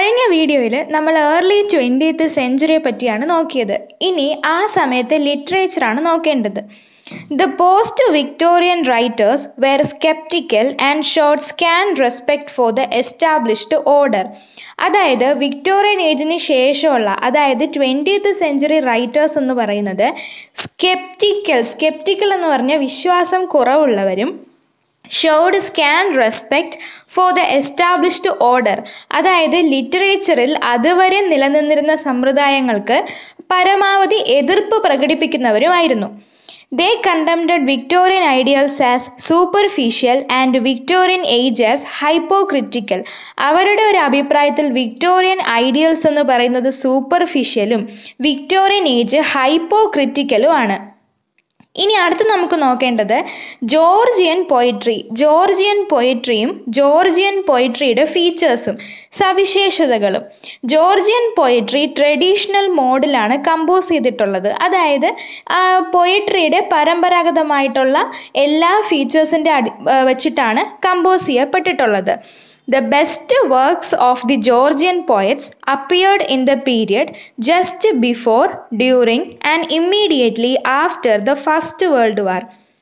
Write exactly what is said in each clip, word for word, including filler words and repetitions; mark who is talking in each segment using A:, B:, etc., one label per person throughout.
A: കഴിഞ്ഞ വീഡിയോയിൽ നമ്മൾ ഏർലി ട്വൻറ്റിയത്ത് സെഞ്ചുറിയെ പറ്റിയാണ് നോക്കിയത്. ഇനി ആ സമയത്തെ ലിറ്ററേച്ചറാണ് നോക്കേണ്ടത്. The post Victorian writers were sceptical and showed scant respect for the established order. അതായത് വിക്ടോറിയൻ ഏജിന് ശേഷമുള്ള അതായത് ട്വൻറ്റിയത്ത് സെഞ്ചുറി റൈറ്റേഴ്സ് എന്ന് പറയുന്നത് സ്കെപ്റ്റിക്കൽ സ്കെപ്റ്റിക്കൽ എന്ന് പറഞ്ഞാൽ വിശ്വാസം കുറവുള്ളവരും showed scant respect for the established order, അതായത് ലിറ്ററേച്ചറിൽ അതുവരെ നിലനിന്നിരുന്ന സമ്പ്രദായങ്ങൾക്ക് പരമാവധി എതിർപ്പ് പ്രകടിപ്പിക്കുന്നവരുമായിരുന്നു. They condemned Victorian ideals as superficial and Victorian age as hypocritical. അവരുടെ ഒരു അഭിപ്രായത്തിൽ വിക്ടോറിയൻ ഐഡിയൽസ് എന്ന് പറയുന്നത് സൂപ്പർഫിഷ്യലും വിക്ടോറിയൻ ഏജ് ഹൈപ്പോക്രിറ്റിക്കലും ആണ്. ഇനി അടുത്ത് നമുക്ക് നോക്കേണ്ടത് ജോർജിയൻ പോയിട്രി ജോർജിയൻ പോയിട്രിയും ജോർജിയൻ പോയിട്രിയുടെ ഫീച്ചേഴ്സും സവിശേഷതകളും. ജോർജിയൻ പോയിട്രി ട്രഡീഷണൽ മോഡിലാണ് കമ്പോസ് ചെയ്തിട്ടുള്ളത്, അതായത് പോയിട്രിയുടെ പരമ്പരാഗതമായിട്ടുള്ള എല്ലാ ഫീച്ചേഴ്സിൻ്റെ അടി വെച്ചിട്ടാണ് കമ്പോസ് ചെയ്യപ്പെട്ടിട്ടുള്ളത്. The best works of the Georgian poets appeared in the period just before, during and immediately after the First World War.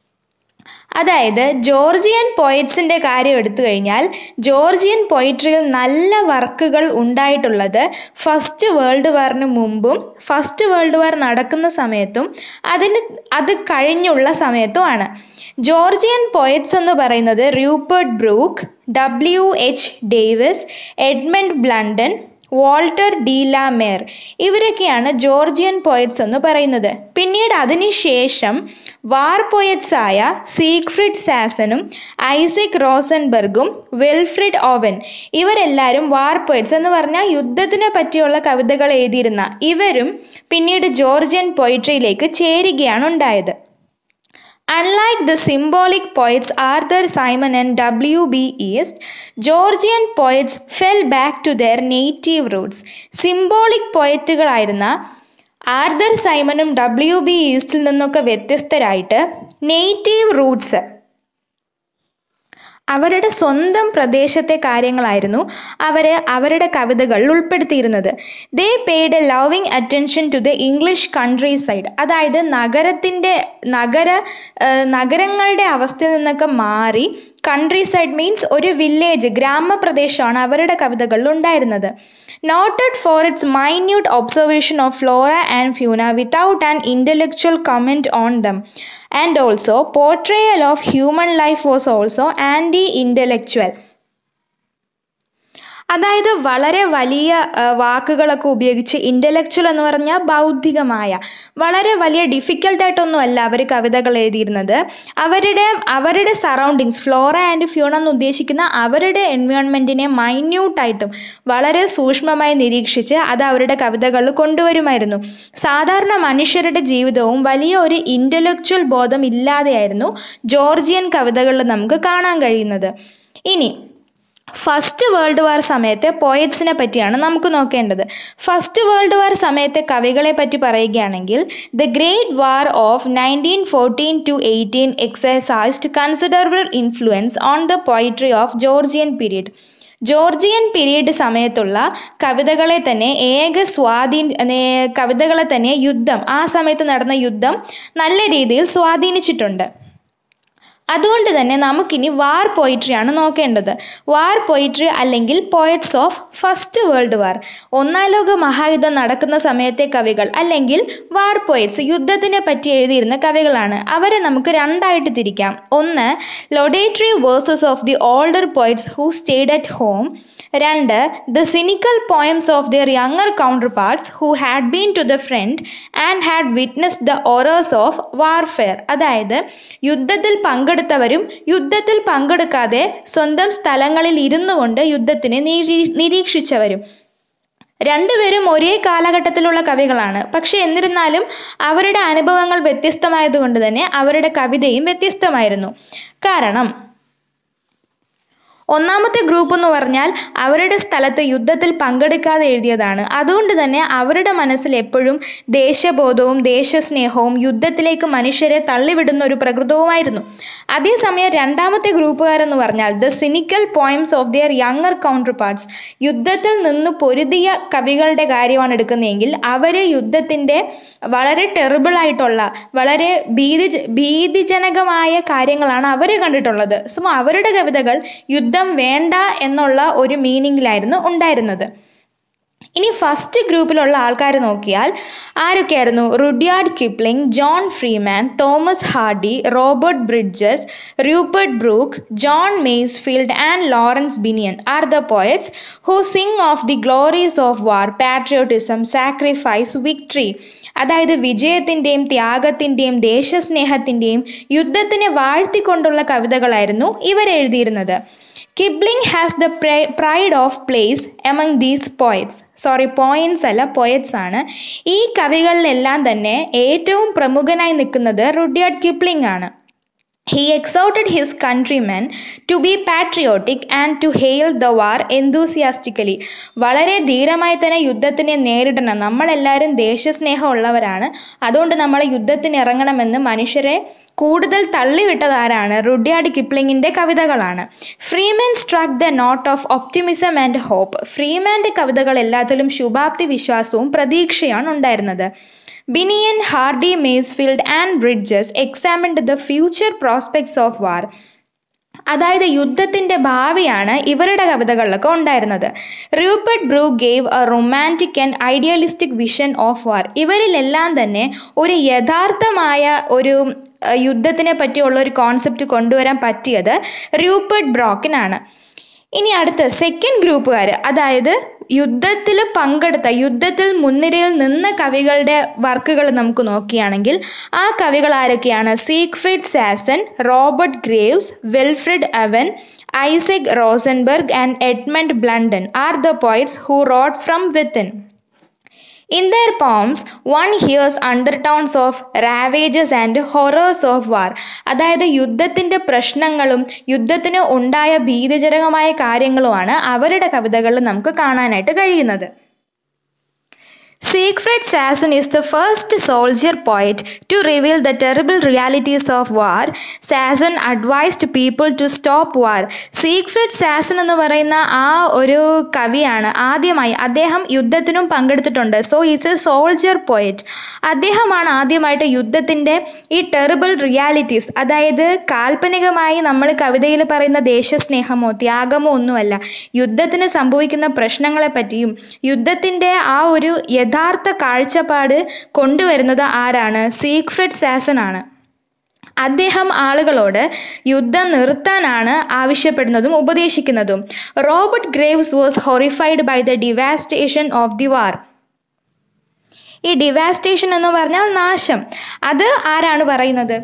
A: അതായത് ജോർജിയൻ പോയറ്റ്സിൻ്റെ കാര്യം എടുത്തു കഴിഞ്ഞാൽ ജോർജിയൻ പോയിട്രിയിൽ നല്ല വർക്കുകൾ ഉണ്ടായിട്ടുള്ളത് ഫസ്റ്റ് വേൾഡ് വാറിന് മുമ്പും ഫസ്റ്റ് വേൾഡ് വാർ നടക്കുന്ന സമയത്തും അതിന് അത് കഴിഞ്ഞുള്ള സമയത്തുമാണ്. ജോർജിയൻ പോയറ്റ്സ് എന്ന് പറയുന്നത് Rupert Brooke, W H Davies, Edmund Blunden, Walter de la Mare ഇവരൊക്കെയാണ് ജോർജിയൻ പോയറ്റ്സ് എന്ന് പറയുന്നത്. പിന്നീട് അതിനുശേഷം വാർ പോയറ്റ്സ് ആയ സീഗ്ഫ്രിഡ് സാസനും ഐസക് റോസൻബർഗും വിൽഫ്രിഡ് ഓവൻ ഇവരെല്ലാവരും വാർ പോയറ്റ്സ് എന്ന് പറഞ്ഞാൽ യുദ്ധത്തിനെ പറ്റിയുള്ള കവിതകൾ എഴുതിയിരുന്ന ഇവരും പിന്നീട് ജോർജിയൻ പോയിട്രിയിലേക്ക് ചേരുകയാണ് ഉണ്ടായത്. Unlike the symbolic poets Arthur Simon and W B Yeats, Georgian poets fell back to their native roots. Symbolic പോയറ്റുകളായിരുന്ന ആർതർ സൈമനും ഡബ്ല്യു ബി ഈസ്റ്റിൽ നിന്നൊക്കെ വ്യത്യസ്തരായിട്ട് നേറ്റീവ് റൂട്ട്സ് അവരുടെ സ്വന്തം പ്രദേശത്തെ കാര്യങ്ങളായിരുന്നു അവർ അവരുടെ കവിതകളിൽ ഉൾപ്പെടുത്തിയിരുന്നത്. They paid a loving attention to the English countryside, അതായത് നഗരത്തിൻ്റെ നഗര നഗരങ്ങളുടെ അവസ്ഥയിൽ നിന്നൊക്കെ മാറി കൺട്രി സൈഡ് മീൻസ് ഒരു വില്ലേജ് ഗ്രാമപ്രദേശമാണ് അവരുടെ കവിതകളിൽ ഉണ്ടായിരുന്നത്. Noted for its minute observation of flora and fauna without an intellectual comment on them, and also portrayal of human life was also anti-intellectual. അതായത് വളരെ വലിയ വാക്കുകളൊക്കെ ഉപയോഗിച്ച് ഇൻ്റലക്ച്വൽ എന്ന് പറഞ്ഞാൽ ബൗദ്ധികമായ വളരെ വലിയ ഡിഫിക്കൽട്ടായിട്ടൊന്നും അല്ല അവർ കവിതകൾ എഴുതിയിരുന്നത്. അവരുടെ അവരുടെ സറൗണ്ടിങ്സ് ഫ്ലോറ ആൻഡ് ഫ്യൂണ എന്ന് ഉദ്ദേശിക്കുന്ന അവരുടെ എൻവയോൺമെൻറ്റിനെ മൈന്യൂട്ടായിട്ടും വളരെ സൂക്ഷ്മമായി നിരീക്ഷിച്ച് അത് അവരുടെ കവിതകളിൽ കൊണ്ടുവരുമായിരുന്നു. സാധാരണ മനുഷ്യരുടെ ജീവിതവും വലിയ ഒരു ഇൻ്റലക്ച്വൽ ബോധം ഇല്ലാതെയായിരുന്നു ജോർജിയൻ കവിതകളിൽ നമുക്ക് കാണാൻ കഴിയുന്നത്. ഇനി ഫസ്റ്റ് വേൾഡ് വാർ സമയത്തെ പോയറ്റ്സിനെ പറ്റിയാണ് നമുക്ക് നോക്കേണ്ടത്. ഫസ്റ്റ് വേൾഡ് വാർ സമയത്തെ കവികളെ പറ്റി പറയുകയാണെങ്കിൽ the great war of nineteen fourteen to eighteen exercised considerable influence on the poetry of Georgian period. Georgian period സമയത്തുള്ള കവിതകളെ തന്നെ ഏക സ്വാധീന കവിതകളെ തന്നെ യുദ്ധം ആ സമയത്ത് നടന്ന യുദ്ധം നല്ല രീതിയിൽ സ്വാധീനിച്ചിട്ടുണ്ട്. അതുകൊണ്ട് തന്നെ നമുക്കിനി വാർ പോയിട്രിയാണ് നോക്കേണ്ടത്. വാർ പോയിട്രി അല്ലെങ്കിൽ poets of first world war, ഒന്നാം ലോക മഹായുദ്ധം നടക്കുന്ന സമയത്തെ കവികൾ അല്ലെങ്കിൽ വാർ പോയറ്റ്സ് യുദ്ധത്തിനെ പറ്റി എഴുതിയിരുന്ന കവികളാണ്. അവരെ നമുക്ക് രണ്ടായിട്ട് തിരിക്കാം. ഒന്ന് laudatory verses of the older poets who stayed at home. രണ്ട് the cynical poems of their younger counterparts who had been to the front and had witnessed the horrors of warfare. അതായത് യുദ്ധത്തിൽ പങ്കെടുത്തവരും യുദ്ധത്തിൽ പങ്കെടുക്കാതെ സ്വന്തം സ്ഥലങ്ങളിൽ ഇരുന്നു കൊണ്ട് യുദ്ധത്തിനെ നിരീക്ഷിച്ചവരും. രണ്ടുപേരും ഒരേ കാലഘട്ടത്തിലുള്ള കവികളാണ്, പക്ഷെ എന്നിരുന്നാലും അവരുടെ അനുഭവങ്ങൾ വ്യത്യസ്തമായതുകൊണ്ട് തന്നെ അവരുടെ കവിതയും വ്യത്യസ്തമായിരുന്നു. കാരണം ഒന്നാമത്തെ ഗ്രൂപ്പ് എന്ന് പറഞ്ഞാൽ അവരുടെ സ്ഥലത്ത് യുദ്ധത്തിൽ പങ്കെടുക്കാതെ എഴുതിയതാണ്. അതുകൊണ്ട് തന്നെ അവരുടെ മനസ്സിൽ എപ്പോഴും ദേശബോധവും ദേശസ്നേഹവും യുദ്ധത്തിലേക്ക് മനുഷ്യരെ തള്ളിവിടുന്ന ഒരു പ്രകൃതവുമായിരുന്നു. അതേസമയം രണ്ടാമത്തെ ഗ്രൂപ്പുകാരെന്ന് പറഞ്ഞാൽ the cynical poems of their younger counterparts, യുദ്ധത്തിൽ നിന്ന് പൊരുതിയ കവികളുടെ കാര്യമാണ് എടുക്കുന്നതെങ്കിൽ അവര് യുദ്ധത്തിന്റെ വളരെ ടെറിബിൾ ആയിട്ടുള്ള വളരെ ഭീതി ഭീതിജനകമായ കാര്യങ്ങളാണ് അവര് കണ്ടിട്ടുള്ളത്. സോ അവരുടെ കവിതകൾ യുദ്ധം വേണ്ട എന്നുള്ള ഒരു മീനിങ്ങിലായിരുന്നു ഉണ്ടായിരുന്നത്. ഇനി ഫസ്റ്റ് ഗ്രൂപ്പിലുള്ള ആൾക്കാർ നോക്കിയാൽ ആരൊക്കെയായിരുന്നു? Rudyard Kipling, John Freeman, Thomas Hardy, Robert Bridges, Rupert Brooke, John Masefield and Laurence Binyon are the poets who sing of the glories of war, patriotism, sacrifice, victory. അതായത് വിജയത്തിൻ്റെയും ത്യാഗത്തിൻ്റെയും ദേശസ്നേഹത്തിൻ്റെയും യുദ്ധത്തിനെ വാഴ്ത്തിക്കൊണ്ടുള്ള കവിതകളായിരുന്നു ഇവരെഴുതിയിരുന്നത്. Kipling has the pride of place among these poets. Sorry points അല്ല, poets ആണ്. ഈ കവികളിലെല്ലാം തന്നെ ഏറ്റവും പ്രമുഖനായി നിൽക്കുന്നത് റുഡ്യാർഡ് കിപ്ലിംഗ് ആണ്. He exhorted his countrymen to be patriotic and to hail the war enthusiastically. വളരെ ധീരമായി തന്നെ യുദ്ധത്തിനെ നേരിടണം, നമ്മളെല്ലാവരും ദേശസ്നേഹം ഉള്ളവരാണ്, അതുകൊണ്ട് നമ്മൾ യുദ്ധത്തിന് ഇറങ്ങണമെന്ന് മനുഷ്യരെ കൂടുതൽ തള്ളിവിട്ടതാരാണ്? റുഡ്യാർഡ് കിപ്ലിംഗിന്റെ കവിതകളാണ്. Freeman struck the note of optimism and hope. ഫ്രീമാന്റെ കവിതകൾ എല്ലാത്തിലും ശുഭാപ്തി വിശ്വാസവും പ്രതീക്ഷയാണ് ഉണ്ടായിരുന്നത്. Binion, Hardy, Masefield and Bridges examined the future prospects of war. അതായത് യുദ്ധത്തിന്റെ ഭാവിയാണ് ഇവരുടെ കവിതകളിലൊക്കെ ഉണ്ടായിരുന്നത്. Rupert Brooke gave a romantic and idealistic vision of war. ഇവരിലെല്ലാം തന്നെ ഒരു യഥാർത്ഥമായ ഒരു യുദ്ധത്തിനെ പറ്റിയുള്ള ഒരു കോൺസെപ്റ്റ് കൊണ്ടുവരാൻ പറ്റിയത് റൂപ്പർട്ട് ബ്രോക്കിനാണ്. ഇനി അടുത്ത സെക്കൻഡ് ഗ്രൂപ്പുകാർ, അതായത് യുദ്ധത്തിൽ പങ്കെടുത്ത യുദ്ധത്തിൽ മുൻനിരയിൽ നിന്ന കവികളുടെ വർക്കുകൾ നമുക്ക് നോക്കുകയാണെങ്കിൽ ആ കവികൾ ആരൊക്കെയാണ്? Siegfried Sassoon, Robert Graves, Wilfred Owen, Isaac Rosenberg and Edmund Blunden are the poets who wrote from within. In their poems, one hears undertones of ravages and horrors of war. അതായത് യുദ്ധത്തിന്റെ പ്രശ്നങ്ങളും യുദ്ധത്തിന് ഉണ്ടായ ഭീതിജനകമായ കാര്യങ്ങളുമാണ് അവരുടെ കവിതകളിൽ നമുക്ക് കാണാനായിട്ട് കഴിയുന്നത്. Siegfried Sassoon is the first soldier poet to reveal the terrible realities of war. Sassoon advised people to stop war. Siegfried Sassoon എന്ന് പറയുന്ന ആ ഒരു കവിയാണ് ആദ്യമായി, അദ്ദേഹം യുദ്ധത്തിനും പങ്കെടുത്തിട്ടുണ്ട്. So is a soldier poet. അദ്ദേഹമാണ് ആദ്യമായിട്ട് യുദ്ധത്തിന്റെ ഈ ടെറിബിൾ റിയാലിറ്റീസ്, അതായത് കാൽപ്പനികമായി നമ്മൾ കവിതയിൽ പറയുന്ന ദേശസ്നേഹമോ ത്യാഗമോ ഒന്നുമല്ല, യുദ്ധത്തിന് സംഭവിക്കുന്ന പ്രശ്നങ്ങളെ പറ്റിയും യുദ്ധത്തിന്റെ ആ ഒരു യഥാർത്ഥ കാഴ്ചപ്പാട് കൊണ്ടുവരുന്നത് ആരാണ്? സീഗ്ഫ്രിഡ് സാസൻ ആണ്. അദ്ദേഹം ആളുകളോട് യുദ്ധം നിർത്താനാണ് ആവശ്യപ്പെടുന്നതും ഉപദേശിക്കുന്നതും. Robert Graves was horrified by the devastation of the war. ഈ ഡിവാസ്റ്റേഷൻ എന്ന് പറഞ്ഞാൽ നാശം. അത് ആരാണ് പറയുന്നത്?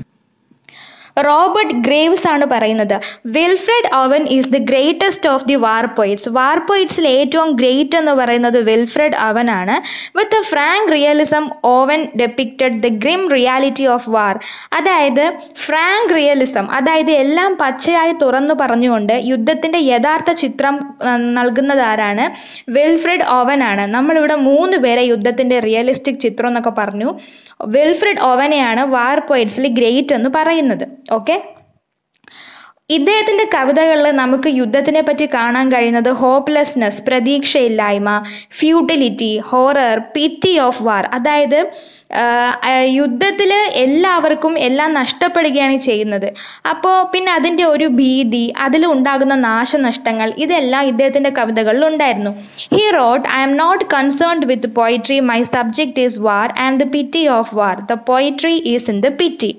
A: റോബർട്ട് ഗ്രേവ്സ് ആണ് പറയുന്നത്. Wilfred Owen is the greatest of the war poets. War പോയിറ്റ്സിൽ ഏറ്റവും ഗ്രേറ്റ് എന്ന് പറയുന്നത് വിൽഫ്രിഡ് ഓവൻ ആണ്. With a frank realism Owen depicted the grim reality of war. അതായത് ഫ്രാങ്ക് റിയലിസം, അതായത് എല്ലാം പച്ചയായി തുറന്നു പറഞ്ഞുകൊണ്ട് യുദ്ധത്തിന്റെ യഥാർത്ഥ ചിത്രം നൽകുന്നത് ആരാണ്? വിൽഫ്രിഡ് ഓവൻ ആണ്. നമ്മളിവിടെ മൂന്ന് പേരെ യുദ്ധത്തിന്റെ റിയലിസ്റ്റിക് ചിത്രം എന്നൊക്കെ പറഞ്ഞു. വിൽഫ്രിഡ് ഓവനെയാണ് വാർ പോയിറ്റ്സിൽ ഗ്രേറ്റ് എന്ന് പറയുന്നത്. ഓക്കെ, ഇദ്ദേഹത്തിന്റെ കവിതകളിൽ നമുക്ക് യുദ്ധത്തിനെ പറ്റി കാണാൻ കഴിയുന്നത് ഹോപ്പ്ലെസ്നെസ്, പ്രതീക്ഷയില്ലായ്മ, futility, horror, pity of war. അതായത് യുദ്ധത്തിൽ എല്ലാവർക്കും എല്ലാം നഷ്ടപ്പെടുകയാണ് ചെയ്യുന്നത്. അപ്പോൾ പിന്നെ അതിൻ്റെ ഒരു ഭീതി, അതിലുണ്ടാകുന്ന നാശനഷ്ടങ്ങൾ, ഇതെല്ലാം ഇദ്ദേഹത്തിൻ്റെ കവിതകളിൽ ഉണ്ടായിരുന്നു. He wrote, I am not concerned with poetry, my subject is war and the pity of war, the poetry is in the pity.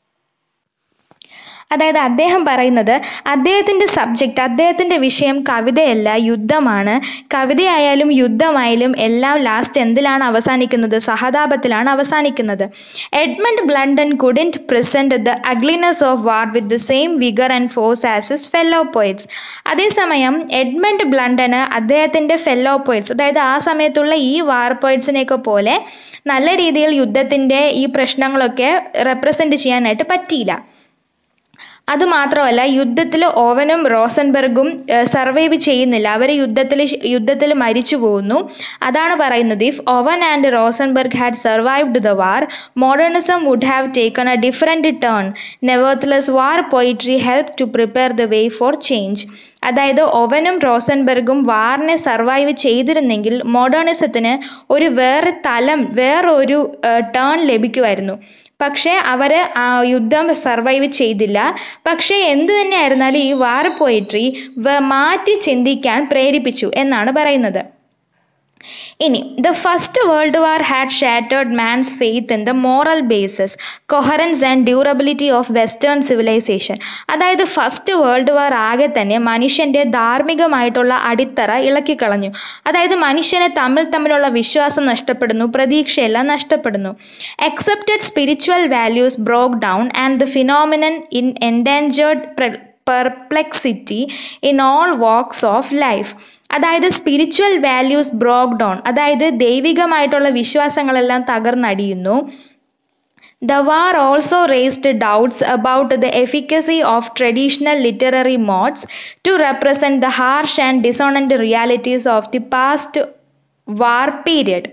A: അതായത് അദ്ദേഹം പറയുന്നത് അദ്ദേഹത്തിൻ്റെ സബ്ജക്റ്റ്, അദ്ദേഹത്തിൻ്റെ വിഷയം കവിതയല്ല, യുദ്ധമാണ്. കവിതയായാലും യുദ്ധമായാലും എല്ലാം ലാസ്റ്റ് എന്തിലാണ് അവസാനിക്കുന്നത്? സഹതാപത്തിലാണ് അവസാനിക്കുന്നത്. Edmund Blunden couldn't present the ugliness of war with the same vigour and force as his fellow poets. അതേസമയം എഡ്മണ്ട് ബ്ലണ്ടന് അദ്ദേഹത്തിൻ്റെ ഫെല്ലോ പോയിറ്റ്സ്, അതായത് ആ സമയത്തുള്ള ഈ വാർ പോയിറ്റ്സിനെയൊക്കെ പോലെ നല്ല രീതിയിൽ യുദ്ധത്തിൻ്റെ ഈ പ്രശ്നങ്ങളൊക്കെ റെപ്രസെൻറ്റ് ചെയ്യാനായിട്ട് പറ്റിയില്ല. അതുമാത്രമല്ല യുദ്ധത്തിൽ ഓവനും റോസൻബർഗും സർവൈവ് ചെയ്യുന്നില്ല, അവർ യുദ്ധത്തിൽ യുദ്ധത്തിൽ മരിച്ചു പോകുന്നു. അതാണ് പറയുന്നത്, if Owen and Rosenberg had survived the war modernism would have taken a different turn. Nevertheless war poetry help to prepare the way for change. അതായത് ഓവനും റോസൻബർഗും വാറിനെ സർവൈവ് ചെയ്തിരുന്നെങ്കിൽ മോഡേണിസത്തിന് ഒരു വേറെ തലം വേറൊരു ടേൺ ലഭിക്കുമായിരുന്നു. പക്ഷേ അവർ ആ യുദ്ധം സർവൈവ് ചെയ്തില്ല. പക്ഷേ എന്ത് തന്നെയായിരുന്നാലും ഈ വാർ പോയിട്രി മാറ്റി ചിന്തിക്കാൻ പ്രേരിപ്പിച്ചു എന്നാണ് പറയുന്നത്. ഇനി the first world war had shattered man's faith in the moral basis, coherence and durability of western civilisation. അതായത് ഫസ്റ്റ് വേൾഡ് വാർ ആകെ തന്നെ മനുഷ്യന്റെ ധാർമ്മികമായിട്ടുള്ള അടിത്തറ ഇളക്കിക്കളഞ്ഞു. അതായത് മനുഷ്യനെ തമ്മിൽ തമ്മിലുള്ള വിശ്വാസം നഷ്ടപ്പെടുന്നു, പ്രതീക്ഷയെല്ലാം നഷ്ടപ്പെടുന്നു. Accepted spiritual values broke down and the phenomenon in endangered perplexity in all walks of life. അതായത് സ്പിരിച്വൽ വാല്യൂസ് ബ്രോക്ക് ഡൗൺ, അതായത് ദൈവികമായിട്ടുള്ള വിശ്വാസങ്ങളെല്ലാം തകർന്നടിയുന്നു. The war also raised doubts about the efficacy of traditional literary modes to represent the harsh and dissonant realities of the past war period.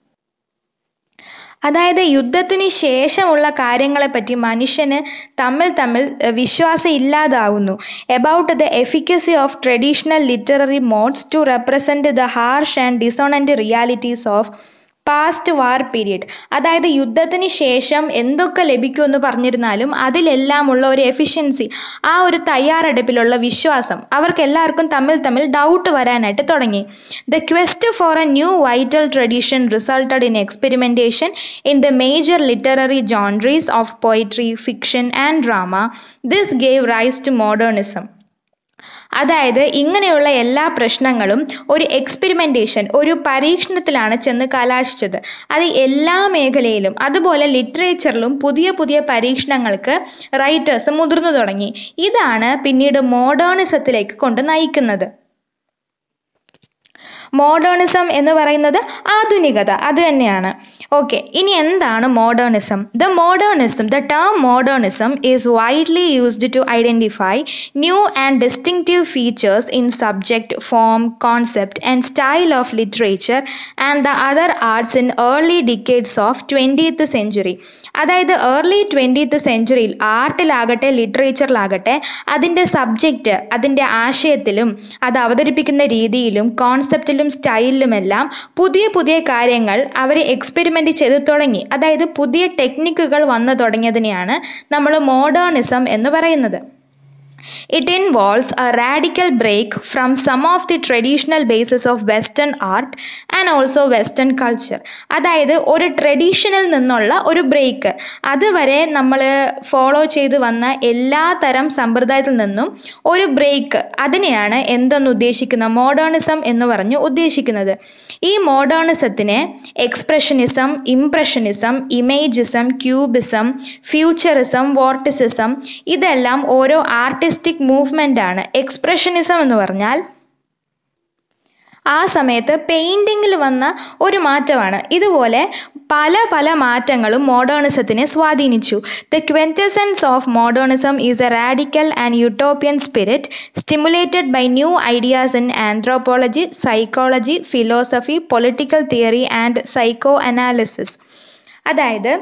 A: അതായത് യുദ്ധത്തിന് ശേഷമുള്ള കാര്യങ്ങളെപ്പറ്റി മനുഷ്യന് തമ്മിൽ തമ്മിൽ വിശ്വാസം ഇല്ലാതാവുന്നു. About the efficacy of traditional literary modes to represent the harsh and dissonant realities of past war period. അതായത് യുദ്ധത്തിന് ശേഷം എന്തൊക്കെ ലഭിക്കുമെന്ന് പറഞ്ഞിരുന്നാലും അതിലെല്ലാമുള്ള ഒരു എഫിഷ്യൻസി, ആ ഒരു തയ്യാറെടുപ്പിലുള്ള വിശ്വാസം അവർക്ക് എല്ലാവർക്കും തമ്മിൽ തമ്മിൽ ഡൗട്ട് വരാനായിട്ട് തുടങ്ങി. The quest for a new vital tradition resulted in experimentation in the major literary genres of poetry, fiction and drama. This gave rise to modernism. അതായത് ഇങ്ങനെയുള്ള എല്ലാ പ്രശ്നങ്ങളും ഒരു എക്സ്പെരിമെന്റേഷൻ, ഒരു പരീക്ഷണത്തിലാണ് ചെന്ന് കലാശിച്ചത്. അത് എല്ലാ മേഖലയിലും, അതുപോലെ ലിറ്ററേച്ചറിലും പുതിയ പുതിയ പരീക്ഷണങ്ങൾക്ക് റൈറ്റേഴ്സ് മുതിർന്നു തുടങ്ങി. ഇതാണ് പിന്നീട് മോഡേണിസത്തിലേക്ക് കൊണ്ട് നയിക്കുന്നത്. മോഡേണിസം എന്ന് പറയുന്നത് ആധുനികത, അത് തന്നെയാണ്. ഓക്കെ, ഇനി എന്താണ് modernism? The modernism the term modernism is widely used to identify new and distinctive features in subject, form, concept and style of literature and the other arts in early decades of twentieth century. അതായത് early twentieth സെഞ്ചുറിയിൽ ആർട്ടിലാകട്ടെ ലിറ്ററേച്ചറിലാകട്ടെ അതിൻ്റെ subject, അതിൻ്റെ ആശയത്തിലും അത് അവതരിപ്പിക്കുന്ന രീതിയിലും കോൺസെപ്റ്റിലും സ്റ്റൈലിലുമെല്ലാം പുതിയ പുതിയ കാര്യങ്ങൾ അവർ എക്സ്പെരിമെൻ്റ് ചെയ്ത് തുടങ്ങി. അതായത് പുതിയ ടെക്നിക്കുകൾ വന്നു തുടങ്ങിയതിനെയാണ് നമ്മൾ മോഡേണിസം എന്ന് പറയുന്നത്. It involves a radical break from some of the traditional bases of Western art and also Western culture. അതായത് ഒരു ട്രഡീഷനിൽ നിന്നുള്ള ഒരു ബ്രേക്ക്, അതുവരെ നമ്മൾ ഫോളോ ചെയ്ത് വന്ന എല്ലാ തരം സമ്പ്രദായത്തിൽ നിന്നും ഒരു ബ്രേക്ക്, അതിനെയാണ് എന്തെന്ന് ഉദ്ദേശിക്കുന്നത് മോഡേണിസം എന്ന് പറഞ്ഞ് ഉദ്ദേശിക്കുന്നത്. ഈ മോഡേണിസത്തിനെ expressionism, impressionism, imagism, cubism, futurism, vorticism ഇതെല്ലാം ഓരോ ആർട്ടിസ്റ്റ് മൂവ്മെന്റ് ആണ്. എക്സ്പ്രഷനിസം എന്ന് പറഞ്ഞാൽ ആ സമയത്ത് പെയിന്റിങ്ങിൽ വന്ന ഒരു മാറ്റമാണ്. ഇതുപോലെ പല പല മാറ്റങ്ങളും മോഡേണിസത്തിനെ സ്വാധീനിച്ചു. The quintessence of modernism is a radical and utopian spirit stimulated by new ideas in anthropology, psychology, philosophy, political theory and psychoanalysis. അതായത്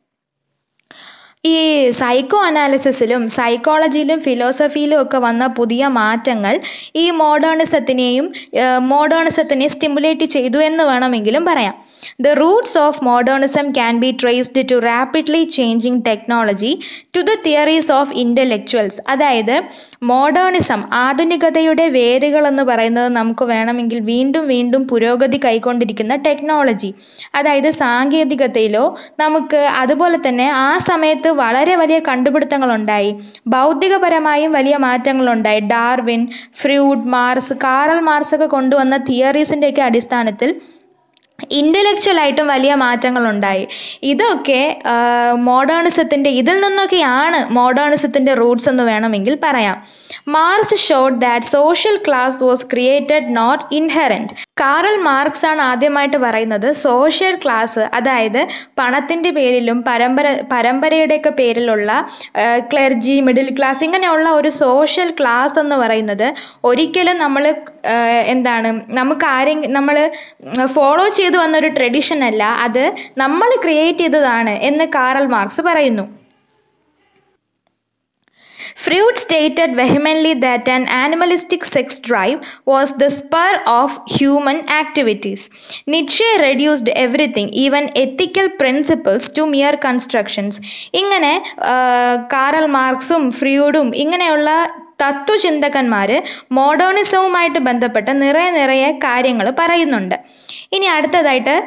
A: ഈ സൈക്കോ അനാലിസിസിലും സൈക്കോളജിയിലും ഫിലോസഫിയിലും ഒക്കെ വന്ന പുതിയ മാറ്റങ്ങൾ ഈ മോഡേണിസത്തിനെയും മോഡേണിസത്തിനെ സ്റ്റിമുലേറ്റ് ചെയ്തു എന്ന് വേണമെങ്കിലും പറയാം. The roots of modernism can be traced to rapidly changing technology to the theories of intellectuals. അതായത് മോഡേണിസം, ആധുനികതയുടെ വേരുകൾ എന്ന് പറയുന്നത് നമുക്ക് വേണമെങ്കിൽ വീണ്ടും വീണ്ടും പുരോഗതി കൈക്കൊണ്ടിരിക്കുന്ന ടെക്നോളജി, അതായത് സാങ്കേതികതയിലോ നമുക്ക് അതുപോലെ തന്നെ ആ സമയത്ത് വളരെ വലിയ കണ്ടുപിടുത്തങ്ങൾ ഉണ്ടായി, ഭൗതികപരമായും വലിയ മാറ്റങ്ങൾ ഉണ്ടായി. Darwin, Freud, Marx, Karl Marx ഒക്കെ കൊണ്ടുവന്ന തിയറീസിൻ്റെ ഒക്കെ അടിസ്ഥാനത്തിൽ ഇന്റലക്ച്വൽ ആയിട്ടും വലിയ മാറ്റങ്ങൾ ഉണ്ടായി. ഇതൊക്കെ മോഡേണിസത്തിന്റെ ഇതിൽ നിന്നൊക്കെയാണ് മോഡേണിസത്തിന്റെ റൂട്ട്സ് എന്ന് വേണമെങ്കിൽ പറയാം. Marx showed that social class was created not inherent. Karl Marx ആണ് ആദ്യമായിട്ട് പറയുന്നത് സോഷ്യൽ ക്ലാസ്, അതായത് പണത്തിന്റെ പേരിലും പരമ്പര പരമ്പരയുടെയൊക്കെ പേരിലുള്ള ക്ലർജി, മിഡിൽ ക്ലാസ് ഇങ്ങനെയുള്ള ഒരു സോഷ്യൽ ക്ലാസ് എന്ന് പറയുന്നത് ഒരിക്കലും നമ്മൾ എന്താണ് നമുക്ക് ആരെങ്കിലും നമ്മൾ ഫോളോ ചെയ്തു വന്ന ഒരു ട്രഡീഷൻ അല്ല, അത് നമ്മൾ ക്രിയേറ്റ് ചെയ്തതാണ് എന്ന് കാറൽ മാർക്സ് പറയുന്നു. Freud stated vehemently that an animalistic sex drive was the spur of human activities. Nietzsche reduced everything, even ethical principles, to mere constructions. ഇങ്ങനെ കാറൽ മാർക്സും ഫ്രൂഡും ഇങ്ങനെയുള്ള തത്വചിന്തകന്മാര് മോഡേണിസവുമായിട്ട് ബന്ധപ്പെട്ട നിറയെ നിറയെ കാര്യങ്ങൾ പറയുന്നുണ്ട്. ഇനി അടുത്തതായിട്ട്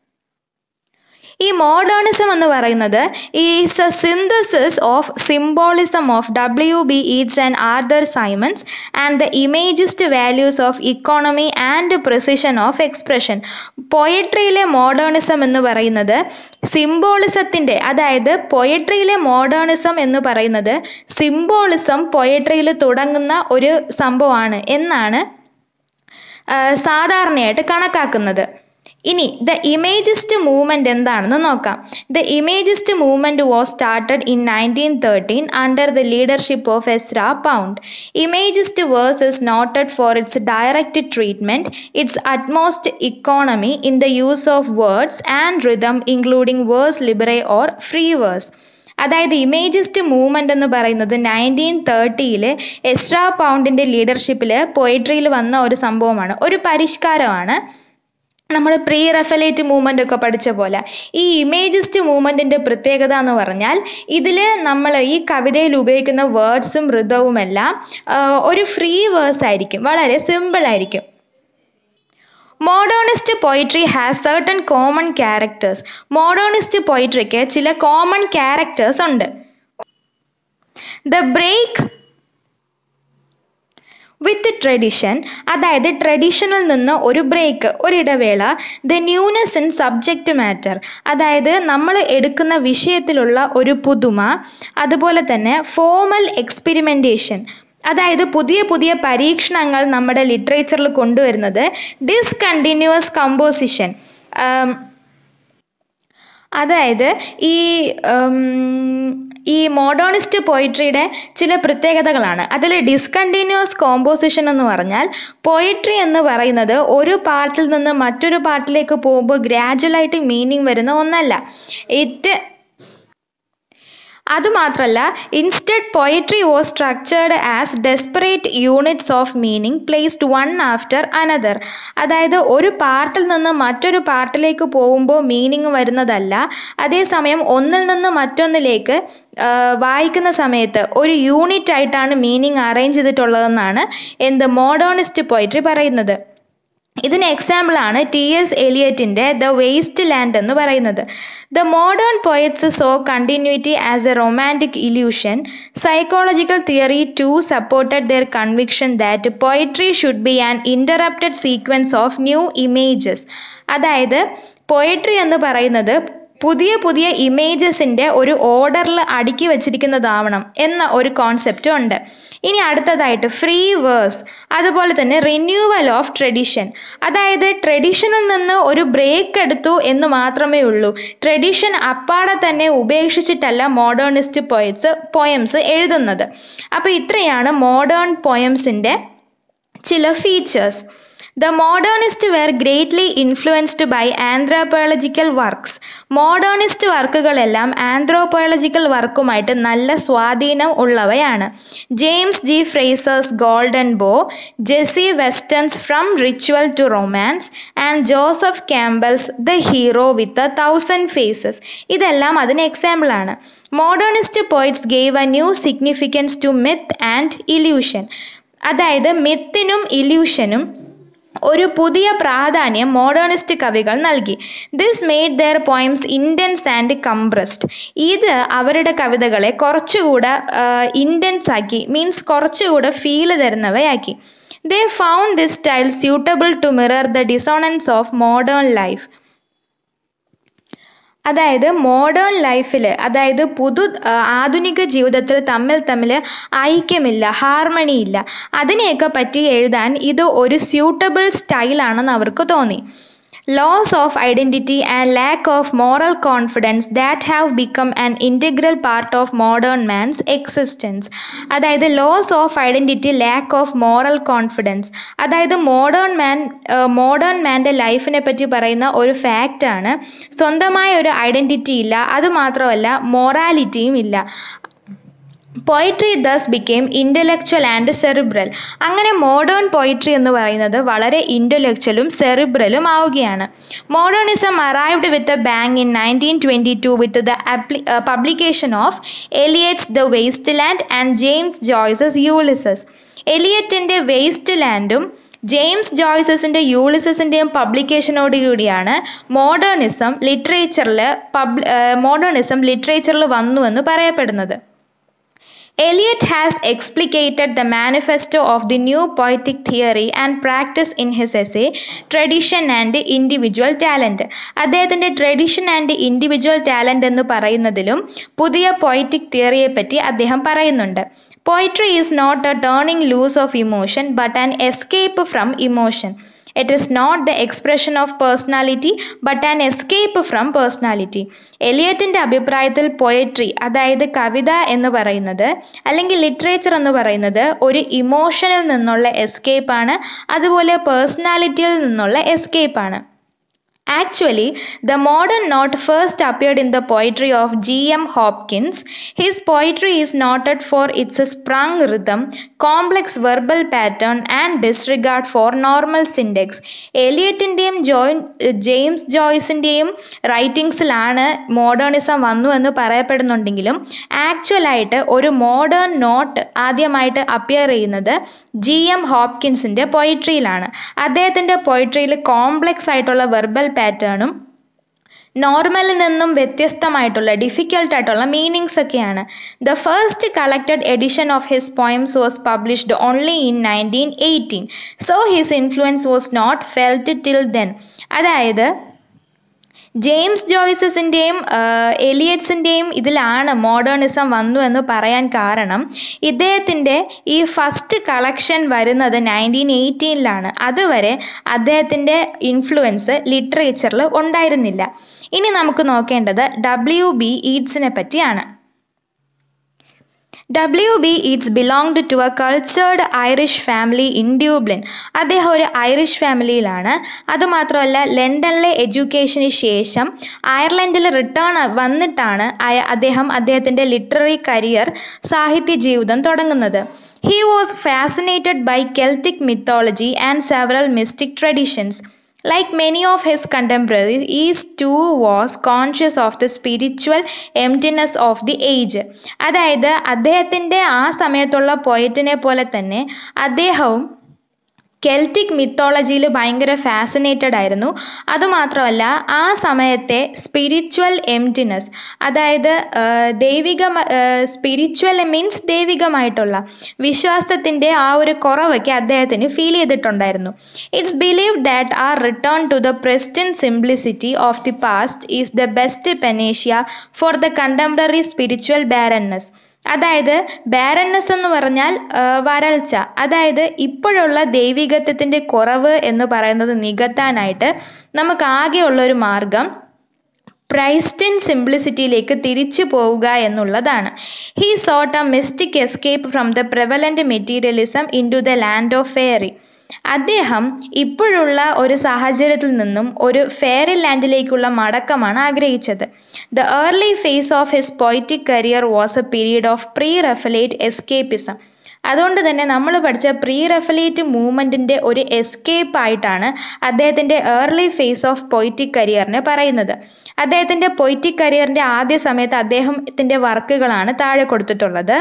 A: ഈ മോഡേണിസം എന്ന് പറയുന്നത് is a synthesis of symbolism of W B Yeats and Arthur Symons and the imagist values of economy and precision of expression. പൊയട്രിയിലെ മോഡേണിസം എന്ന് പറയുന്നത് സിംബോളിസത്തിൻ്റെ, അതായത് പൊയട്രിയിലെ മോഡേണിസം എന്ന് പറയുന്നത് സിംബോളിസം പൊയട്രിയിൽ തുടങ്ങുന്ന ഒരു സംഭവമാണ് എന്നാണ് സാധാരണയായിട്ട് കണക്കാക്കുന്നത്. ഇനി ദ ഇമേജിസ്റ്റ് മൂവ്മെന്റ് എന്താണെന്ന് നോക്കാം. The imagist movement was started in nineteen thirteen under the leadership of Ezra Pound. Imagist verse is noted for its direct treatment, its utmost economy in the use of words and rhythm including verse libre or free verse. അതായത് imagist movement എന്ന് പറയുന്നത് nineteen തേർട്ടിയിൽ Ezra പൗണ്ടിന്റെ ലീഡർഷിപ്പിൽ പൊയട്രിയിൽ വന്ന ഒരു സംഭവമാണ്, ഒരു പരിഷ്കാരമാണ്. നമ്മൾ pre റഫലേറ്റ് movement ഒക്കെ പഠിച്ച പോലെ ഈ ഇമേജിസ്റ്റ് മൂവ്മെന്റിന്റെ പ്രത്യേകത എന്ന് പറഞ്ഞാൽ ഇതിൽ നമ്മൾ ഈ കവിതയിൽ ഉപയോഗിക്കുന്ന വേർഡ്സും ഋതവുമെല്ലാം ഒരു ഫ്രീ വേഴ്സ് ആയിരിക്കും, വളരെ സിമ്പിൾ ആയിരിക്കും. Modernist poetry has certain common characters. Modernist പോയിട്രിക്ക് ചില കോമൺ ക്യാരക്ടേഴ്സ് ഉണ്ട്. ദ ബ്രേക്ക് വിത്ത് ട്രഡീഷൻ, അതായത് ട്രഡീഷനിൽ നിന്ന് ഒരു ബ്രേക്ക്, ഒരിടവേള. The newness in subject matter, അതായത് നമ്മൾ എടുക്കുന്ന വിഷയത്തിലുള്ള ഒരു പുതുമ. അതുപോലെ തന്നെ ഫോമൽ എക്സ്പെരിമെൻറ്റേഷൻ, അതായത് പുതിയ പുതിയ പരീക്ഷണങ്ങൾ നമ്മുടെ ലിറ്ററേച്ചറിൽ കൊണ്ടുവരുന്നത്. ഡിസ്കണ്ടിന്യൂസ് കമ്പോസിഷൻ, അതായത് ഈ ഈ മോഡേണിസ്റ്റ് പോയിട്രിയുടെ ചില പ്രത്യേകതകളാണ്. അതിൽ ഡിസ്കണ്ടിന്യൂസ് കോമ്പോസിഷൻ എന്ന് പറഞ്ഞാൽ പോയിട്രി എന്ന് പറയുന്നത് ഒരു പാർട്ടിൽ നിന്ന് മറ്റൊരു പാർട്ടിലേക്ക് പോകുമ്പോൾ ഗ്രാജുവലായിട്ട് മീനിങ് വരുന്ന ഒന്നല്ല. ഇറ്റ് അതുമാത്രമല്ല, instead poetry was structured as desperate units of meaning placed one after another. അതായത് ഒരു പാർട്ടിൽ നിന്ന് മറ്റൊരു പാർട്ടിലേക്ക് പോകുമ്പോൾ മീനിങ് വരുന്നതല്ല, അതേസമയം ഒന്നിൽ നിന്ന് മറ്റൊന്നിലേക്ക് വായിക്കുന്ന സമയത്ത് ഒരു യൂണിറ്റ് ആയിട്ടാണ് മീനിങ് അറേഞ്ച് ചെയ്തിട്ടുള്ളതെന്നാണ് എന്ത് മോഡേണിസ്റ്റ് പോയട്രി പറയുന്നത്. ഇതിന് എക്സാമ്പിളാണ് ടി എസ് എലിയറ്റിൻ്റെ ദ വേസ്റ്റ് ലാൻഡ് എന്ന് പറയുന്നത്. The modern poets saw continuity as a romantic illusion. Psychological theory to supported their conviction that poetry should be an interrupted sequence of new images. അതായത് poetry എന്ന് പറയുന്നത് പുതിയ പുതിയ ഇമേജസിൻ്റെ ഒരു ഓർഡറിൽ അടുക്കി വച്ചിരിക്കുന്നതാവണം എന്ന ഒരു കോൺസെപ്റ്റ് ഉണ്ട്. ഇനി അടുത്തതായിട്ട് ഫ്രീ വേഴ്സ്, അതുപോലെ തന്നെ റിന്യൂവൽ ഓഫ് ട്രഡീഷൻ. അതായത് ട്രഡീഷനിൽ നിന്ന് ഒരു ബ്രേക്ക് എടുത്തു എന്ന് മാത്രമേ ഉള്ളൂ. ട്രഡീഷൻ അപ്പാടെ തന്നെ ഉപേക്ഷിച്ചിട്ടല്ല മോഡേണിസ്റ്റ് പോയറ്റ്സ് പോയംസ് എഴുതുന്നത്. അപ്പോൾ ഇത്രയാണ് മോഡേൺ പോയംസിൻ്റെ ചില features. The modernists were greatly influenced by anthropological works. Modernist വർക്കുകളെല്ലാം ആന്ത്രോപോളജിക്കൽ വർക്കുമായിട്ട് നല്ല സ്വാധീനം ഉള്ളവയാണ്. James G Frazer's Golden Bough, Jessie Weston's From Ritual to Romance and Joseph Campbell's the Hero with a Thousand Faces. ഇതെല്ലാം അതിന് എക്സാമ്പിളാണ്. Modernist poets gave a new significance to myth and illusion. അതായത് മിത്തിനും ഇല്യൂഷനും ഒരു പുതിയ പ്രാധാന്യം മോഡേണിസ്റ്റ് കവികൾ നൽകി. This made their poems intense and compressed. ഇത് അവരുടെ കവിതകളെ കുറച്ചുകൂടെ ഇൻറ്റൻസ് ആക്കി, മീൻസ് കുറച്ചുകൂടെ ഫീല് തരുന്നവയാക്കി. They found this style suitable to mirror the dissonance of modern life. അതായത് മോഡേൺ ലൈഫിൽ, അതായത് പുതു ആധുനിക ജീവിതത്തിൽ തമ്മിൽ തമ്മിൽ ഐക്യമില്ല, ഹാർമണി ഇല്ല. അതിനെയൊക്കെ പറ്റി എഴുതാൻ ഇത് ഒരു സ്യൂട്ടബിൾ സ്റ്റൈലാണെന്ന് അവർക്ക് തോന്നി. Loss of identity and lack of moral confidence that have become an integral part of modern man's existence. അതായത് loss of identity, lack of moral confidence. അതായത് മോഡേൺ മാൻ മോഡേൺ മാൻ്റെ ലൈഫിനെ പറ്റി പറയുന്ന ഒരു ഫാക്റ്റാണ്. സ്വന്തമായ ഒരു ഐഡൻറ്റിറ്റി ഇല്ല, അതുമാത്രമല്ല മൊറാലിറ്റിയും ഇല്ല. Poetry thus became intellectual and cerebral. അങ്ങനെ മോഡേൺ പോയിട്രി എന്ന് പറയുന്നത് വളരെ ഇൻ്റലക്ച്വലും സെറിബ്രലും ആവുകയാണ്. Modernism arrived with a bang in nineteen twenty two with the publication of Eliot's the Waste Land and James Joyce's Ulysses. എലിയറ്റിൻ്റെ വേസ്റ്റ് ലാൻഡും ജെയിംസ് ജോയ്സസിൻ്റെ യൂളിസസിൻ്റെയും പബ്ലിക്കേഷനോടുകൂടിയാണ് മോഡേണിസം ലിറ്ററേച്ചറിൽ പബ് മോഡേണിസം ലിറ്ററേച്ചറിൽ വന്നുവെന്ന് പറയപ്പെടുന്നത്. Eliot has explicated the manifesto of the new poetic theory and practice in his essay Tradition and Individual Talent. അദ്ദേഹത്തിൻ്റെ ട്രഡിഷൻ ആൻഡ് ഇൻഡിവിജ്വൽ ടാലൻറ്റ് എന്ന് പറയുന്നതിലും പുതിയ പോയറ്റിക് തിയറിയെ പറ്റി അദ്ദേഹം പറയുന്നുണ്ട്. Poetry is not a turning loose of emotion but an escape from emotion. It is not the expression of personality but an escape from personality. എലിയറ്റിൻ്റെ അഭിപ്രായത്തിൽ poetry, അതായത് കവിത എന്ന് പറയുന്നത് അല്ലെങ്കിൽ ലിറ്ററേച്ചർ എന്ന് പറയുന്നത് ഒരു ഇമോഷനിൽ നിന്നുള്ള എസ്കേപ്പാണ്, അതുപോലെ പേഴ്സണാലിറ്റിയിൽ നിന്നുള്ള എസ്കേപ്പാണ്. Actually, the modern note first appeared in the poetry of G M Hopkins. His poetry is noted for its sprung rhythm, complex verbal pattern and disregard for normal syntax. എലിയറ്റിൻ്റെയും ജോയ് ജെയിംസ് ജോയ്സിൻ്റെയും റൈറ്റിങ്സിലാണ് modernism വന്നു എന്ന് പറയപ്പെടുന്നുണ്ടെങ്കിലും ആക്ച്വലായിട്ട് ഒരു modern note ആദ്യമായിട്ട് appear ചെയ്യുന്നത് ജി എം ഹോപ്കിൻസിൻ്റെ പോയിട്രിയിലാണ്. അദ്ദേഹത്തിൻ്റെ പോയിട്രിയിൽ കോംപ്ലക്സ് ആയിട്ടുള്ള വെർബൽ പാറ്റേണും നോർമലിൽ നിന്നും വ്യത്യസ്തമായിട്ടുള്ള ഡിഫിക്കൽട്ട് ആയിട്ടുള്ള മീനിങ്സ് ഒക്കെയാണ്. The first collected edition of his poems was published only in nineteen eighteen. So his influence was not felt till then. അതായത് ജെയിംസ് ജോയ്സസിൻ്റെയും എലിയറ്റ്സിൻ്റെയും ഇതിലാണ് മോഡേണിസം വന്നു എന്ന് പറയാൻ കാരണം ഇദ്ദേഹത്തിൻ്റെ ഈ ഫസ്റ്റ് കളക്ഷൻ വരുന്നത് നയൻറ്റീൻ എയ്റ്റീനിലാണ്. അതുവരെ അദ്ദേഹത്തിൻ്റെ ഇൻഫ്ലുവൻസ് ലിറ്ററേച്ചറിൽ ഉണ്ടായിരുന്നില്ല. ഇനി നമുക്ക് നോക്കേണ്ടത് ഡബ്ല്യു ബി ഈറ്റ്സിനെ പറ്റിയാണ്. W B Yeats belonged to a cultured Irish family in Dublin. അദ്ദേഹം ഒരു ഐറിഷ് ഫാമിലിയിലാണ്. അതുമാത്രമല്ല ലണ്ടനിലെ എഡ്യൂക്കേഷന് ശേഷം അയർലൻഡിൽ റിട്ടേൺ വന്നിട്ടാണ് അദ്ദേഹം അദ്ദേഹത്തിൻ്റെ ലിറ്റററി കരിയർ, സാഹിത്യ ജീവിതം തുടങ്ങുന്നത്. He was fascinated by Celtic mythology and several mystic traditions. Like many of his contemporaries, he too was conscious of the spiritual emptiness of the age. അതായത് അദ്ദേഹത്തിൻ്റെ ആ സമയത്തുള്ള പോയറ്റിനെ പോലെ തന്നെ അദ്ദേഹവും കെൽറ്റിക് മിത്തോളജിയിൽ ഭയങ്കര ഫാസിനേറ്റഡ് ആയിരുന്നു. അതുമാത്രമല്ല ആ സമയത്തെ സ്പിരിച്വൽ എംറ്റിനെസ്, അതായത് ദൈവിക സ്പിരിച്വൽ മീൻസ് ദൈവികമായിട്ടുള്ള വിശ്വാസത്തിൻ്റെ ആ ഒരു കുറവൊക്കെ അദ്ദേഹത്തിന് ഫീൽ ചെയ്തിട്ടുണ്ടായിരുന്നു. It's believed that a return to the pristine simplicity of the past is the best panacea for the contemporary spiritual barrenness. അതായത് ബാരൻനെസ് എന്ന് പറഞ്ഞാൽ വരൾച്ച, അതായത് ഇപ്പോഴുള്ള ദൈവികത്വത്തിൻ്റെ കുറവ് എന്ന് പറയുന്നത് നികത്താനായിട്ട് നമുക്ക് ആകെയുള്ള ഒരു മാർഗം പ്രൈസ്റ്റൻ സിംപ്ലിസിറ്റിയിലേക്ക് തിരിച്ചു പോവുക എന്നുള്ളതാണ്. He sought a mystic escape from the prevalent materialism into the land of fairy. അദ്ദേഹം ഇപ്പോഴുള്ള ഒരു സാഹചര്യത്തിൽ നിന്നും ഒരു ഫെയറി ലാൻഡിലേക്കുള്ള മടക്കമാണ് ആഗ്രഹിച്ചത്. The early phase of his poetic career was a period of pre Raphaelite escapism. അതുകൊണ്ട് തന്നെ നമ്മൾ പഠിച്ച പ്രീ റെഫലേറ്റ് മൂവ്മെൻറ്റിൻ്റെ ഒരു എസ്കേപ്പ് ആയിട്ടാണ് അദ്ദേഹത്തിൻ്റെ ഏർലി ഫേസ് ഓഫ് പൊയിറ്റിക് കരിയറിനെ പറയുന്നത്. അദ്ദേഹത്തിൻ്റെ പൊയിറ്റിക് കരിയറിൻ്റെ ആദ്യ സമയത്ത് അദ്ദേഹത്തിൻ്റെ വർക്കുകളാണ് താഴെ കൊടുത്തിട്ടുള്ളത്.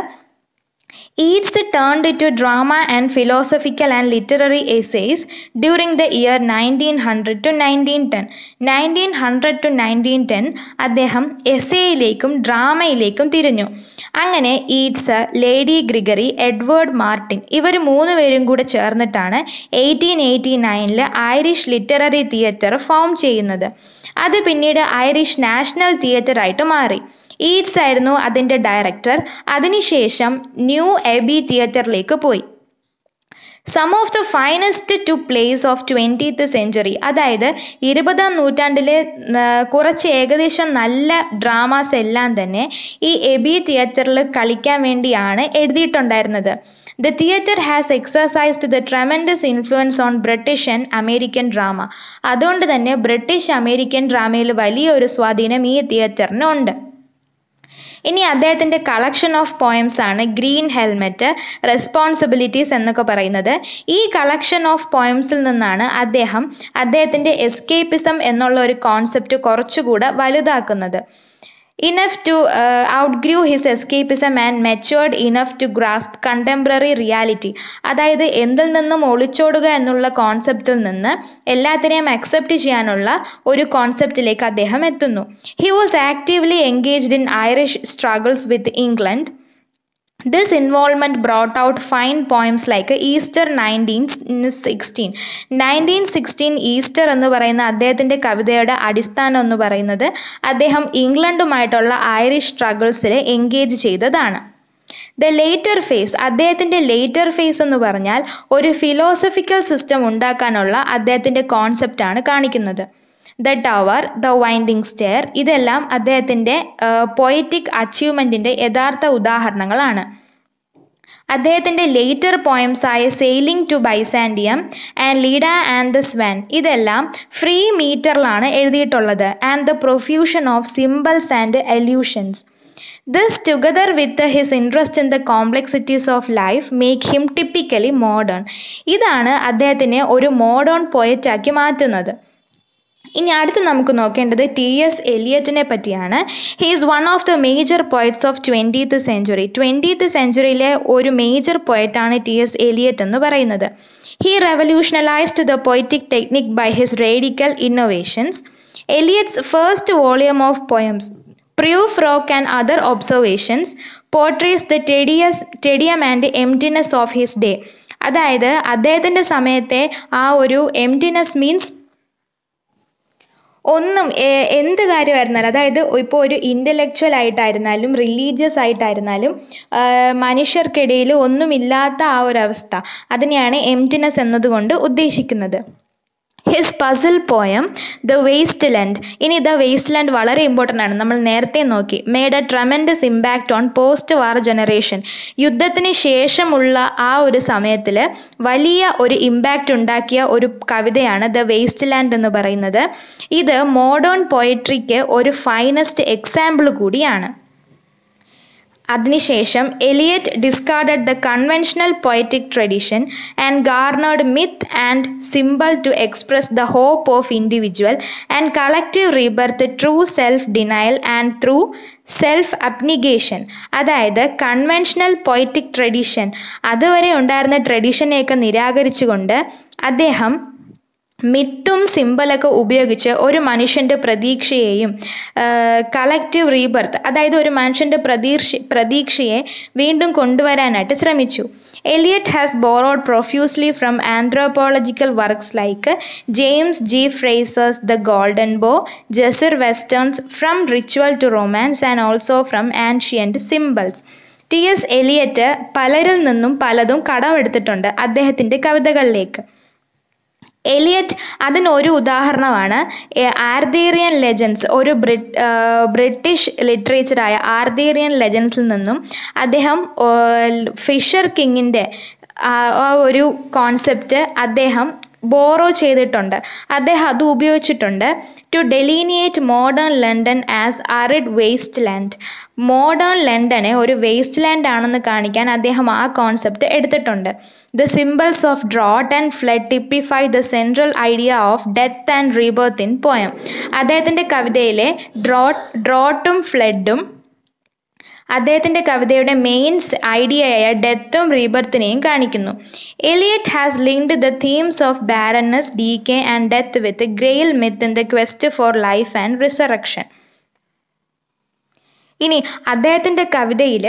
A: Yeats turned to drama and philosophical and literary essays during the year nineteen hundred to nineteen ten. nineteen hundred to nineteen ten അദ്ദേഹം എസ്സേയിലേക്കും ഡ്രാമയിലേക്കും തിരിഞ്ഞു. അങ്ങനെ Yeats, Lady Gregory, Edward Martin ഇവർ മൂന്ന് പേരും കൂടെ ചേർന്നിട്ടാണ് എയ്റ്റീൻ എയ്റ്റി നയനിൽ ഐറിഷ് ലിറ്റററി തിയേറ്റർ ഫോം ചെയ്യുന്നത്. അത് പിന്നീട് ഐറിഷ് നാഷണൽ തിയേറ്റർ ആയിട്ട് മാറി. ഈറ്റ്സ് ആയിരുന്നു അതിൻ്റെ ഡയറക്ടർ. അതിനുശേഷം ന്യൂ എബി തിയേറ്ററിലേക്ക് പോയി. Some of the finest to plays of twentieth century, അതായത് ഇരുപതാം നൂറ്റാണ്ടിലെ കുറച്ച് ഏകദേശം നല്ല ഡ്രാമാസ് എല്ലാം തന്നെ ഈ എബി തിയേറ്ററിൽ കളിക്കാൻ വേണ്ടിയാണ് എഴുതിയിട്ടുണ്ടായിരുന്നത്. The theatre has exercised the tremendous influence on British and American drama. അതുകൊണ്ട് തന്നെ ബ്രിട്ടീഷ് അമേരിക്കൻ ഡ്രാമയിൽ വലിയൊരു സ്വാധീനം ഈ തിയേറ്ററിനുണ്ട്. ഇനി അദ്ദേഹത്തിൻ്റെ കളക്ഷൻ ഓഫ് പോയംസ് ആണ് ഗ്രീൻ ഹെൽമെറ്റ്, റെസ്പോൺസിബിലിറ്റീസ് എന്നൊക്കെ പറയുന്നത്. ഈ കളക്ഷൻ ഓഫ് പോയംസിൽ നിന്നാണ് അദ്ദേഹം അദ്ദേഹത്തിൻ്റെ എസ്കേപ്പിസം എന്നുള്ള ഒരു കോൺസെപ്റ്റ് കുറച്ചുകൂടെ വലുതാക്കുന്നത്. enough to uh, outgrew his escapism and matured enough to grasp contemporary reality. അതായത് എന്തിൽ നിന്നും ഒളിച്ചോടുക എന്നുള്ള കോൺസെപ്റ്റിൽ നിന്ന് എല്ലാത്തിനെയും അക്സെപ്റ്റ് ചെയ്യാനുള്ള ഒരു കോൺസെപ്റ്റിലേക്ക് അദ്ദേഹം എത്തുന്നു. He was actively engaged in Irish struggles with England. This involvement brought out fine poems like Easter nineteen sixteen. Nineteen sixteen Easter എന്ന് പറയുന്ന അദ്ദേഹത്തിൻ്റെ കവിതയുടെ അടിസ്ഥാനം എന്ന് പറയുന്നത് അദ്ദേഹം ഇംഗ്ലണ്ടുമായിട്ടുള്ള ഐറിഷ് സ്ട്രഗിൾസിൽ എൻഗേജ് ചെയ്തതാണ്. ദ ലേറ്റർ ഫേസ്, അദ്ദേഹത്തിൻ്റെ ലേറ്റർ ഫേസ് എന്ന് പറഞ്ഞാൽ ഒരു ഫിലോസഫിക്കൽ സിസ്റ്റം ഉണ്ടാക്കാനുള്ള അദ്ദേഹത്തിൻ്റെ കോൺസെപ്റ്റാണ് കാണിക്കുന്നത്. The Tower, the Winding Stair, ഇതെല്ലാം അദ്ദേഹത്തിൻ്റെ പൊയറ്റിക് അച്ചീവ്മെൻറ്റിൻ്റെ യഥാർത്ഥ ഉദാഹരണങ്ങളാണ്. അദ്ദേഹത്തിൻ്റെ ലേറ്റർ പോയംസ് ആയ Sailing to Byzantium and Leda and the Swan, ഇതെല്ലാം ഫ്രീ മീറ്ററിലാണ് എഴുതിയിട്ടുള്ളത്. And the profusion of symbols and എല്യൂഷൻസ്. This together with his interest in the complexities of life make him typically modern. ഇതാണ് അദ്ദേഹത്തിനെ ഒരു modern പോയറ്റാക്കി മാറ്റുന്നത്. ഇനി അടുത്ത് നമുക്ക് നോക്കേണ്ടത് ടി എസ് എലിയറ്റിനെ പറ്റിയാണ്. He is one of the major poets of twentieth century. Twentieth സെഞ്ച്വറിയിലെ ഒരു മേജർ പോയറ്റാണ് ടി എസ് എലിയറ്റ് എന്ന് പറയുന്നത്. He revolutionised the poetic technique by his radical innovations. Eliot's first volume of poems Proof Rock and Other Observations portrays the tedious, tedium and emptiness of his day. അതായത് അദ്ദേഹത്തിൻ്റെ സമയത്തെ ആ ഒരു emptiness means ഒന്നും എന്ത് കാര്യമായിരുന്നാലും, അതായത് ഇപ്പോൾ ഒരു ഇൻ്റലക്ച്വൽ ആയിട്ടായിരുന്നാലും റിലീജിയസ് ആയിട്ടായിരുന്നാലും മനുഷ്യർക്കിടയിൽ ഒന്നുമില്ലാത്ത ആ ഒരു അവസ്ഥ, അതിനെയാണ് എംറ്റിനെസ് എന്നതുകൊണ്ട് ഉദ്ദേശിക്കുന്നത്. His puzzle poem the Waste Land. ഇനി ദ വേസ്റ്റ് ലാൻഡ് വളരെ ഇമ്പോർട്ടൻ്റ് ആണ്, നമ്മൾ നേരത്തെ നോക്കി. Made a tremendous impact on post war generation. യുദ്ധത്തിന് ശേഷമുള്ള ആ ഒരു സമയത്തിൽ വലിയ ഒരു ഇമ്പാക്റ്റ് ഉണ്ടാക്കിയ ഒരു കവിതയാണ് ദ വേസ്റ്റ് ലാൻഡ് എന്ന് പറയുന്നത്. ഇത് മോഡേൺ പോയട്രിക്ക് ഒരു ഫൈനസ്റ്റ് എക്സാമ്പിൾ കൂടിയാണ്. അതിനുശേഷം Eliot discarded the conventional poetic tradition and garnered myth and symbol to express the hope of individual and collective rebirth through self denial and through self abnegation. അതായത് conventional poetic tradition, അതുവരെ ഉണ്ടായിരുന്ന ട്രഡീഷനെയൊക്കെ നിരാകരിച്ചുകൊണ്ട് അദ്ദേഹം മിത്തും സിമ്പലൊക്കെ ഉപയോഗിച്ച് ഒരു മനുഷ്യൻ്റെ പ്രതീക്ഷയെയും collective rebirth, അതായത് ഒരു മനുഷ്യൻ്റെ പ്രതീക്ഷ പ്രതീക്ഷയെ വീണ്ടും കൊണ്ടുവരാനായിട്ട് ശ്രമിച്ചു. Eliot has borrowed profusely from anthropological works like James G Frazer's the Golden Bough, Jessie Weston's From Ritual to Romance and also from ancient symbols. T S Eliot പലരിൽ നിന്നും പലതും കടമെടുത്തിട്ടുണ്ട് അദ്ദേഹത്തിൻ്റെ കവിതകളിലേക്ക്. എലിയറ്റ് അതിനൊരു ഉദാഹരണമാണ് ആർതീറിയൻ ലെജൻസ്. ഒരു ബ്രിട്ടീഷ് ലിറ്ററേച്ചറായ ആർതീറിയൻ ലെജൻസിൽ നിന്നും അദ്ദേഹം Fisher കിങ്ങിൻ്റെ ആ ഒരു കോൺസെപ്റ്റ് അദ്ദേഹം ബോറോ ചെയ്തിട്ടുണ്ട്. അദ്ദേഹം അത് ഉപയോഗിച്ചിട്ടുണ്ട് to delineate modern London as arid waste land. Modern ലണ്ടനെ ഒരു വേസ്റ്റ് ലാൻഡ് ആണെന്ന് കാണിക്കാൻ അദ്ദേഹം ആ കോൺസെപ്റ്റ് എടുത്തിട്ടുണ്ട്. The symbols of drought and flood typify the central idea of death and rebirth in poem. അദ്ദേഹത്തിൻ്റെ കവിതയിലെ ഡ്രോട്ട് ഡ്രോട്ടും ഫ്ലഡും അദ്ദേഹത്തിൻ്റെ കവിതയുടെ മെയിൻ ഐഡിയയായ ഡെത്തും റീബർത്തിനെയും കാണിക്കുന്നു. Eliot has linked the themes of barrenness, decay and death with Grail myth in the quest for life and resurrection. ഇനി അദ്ദേഹത്തിൻ്റെ കവിതയിൽ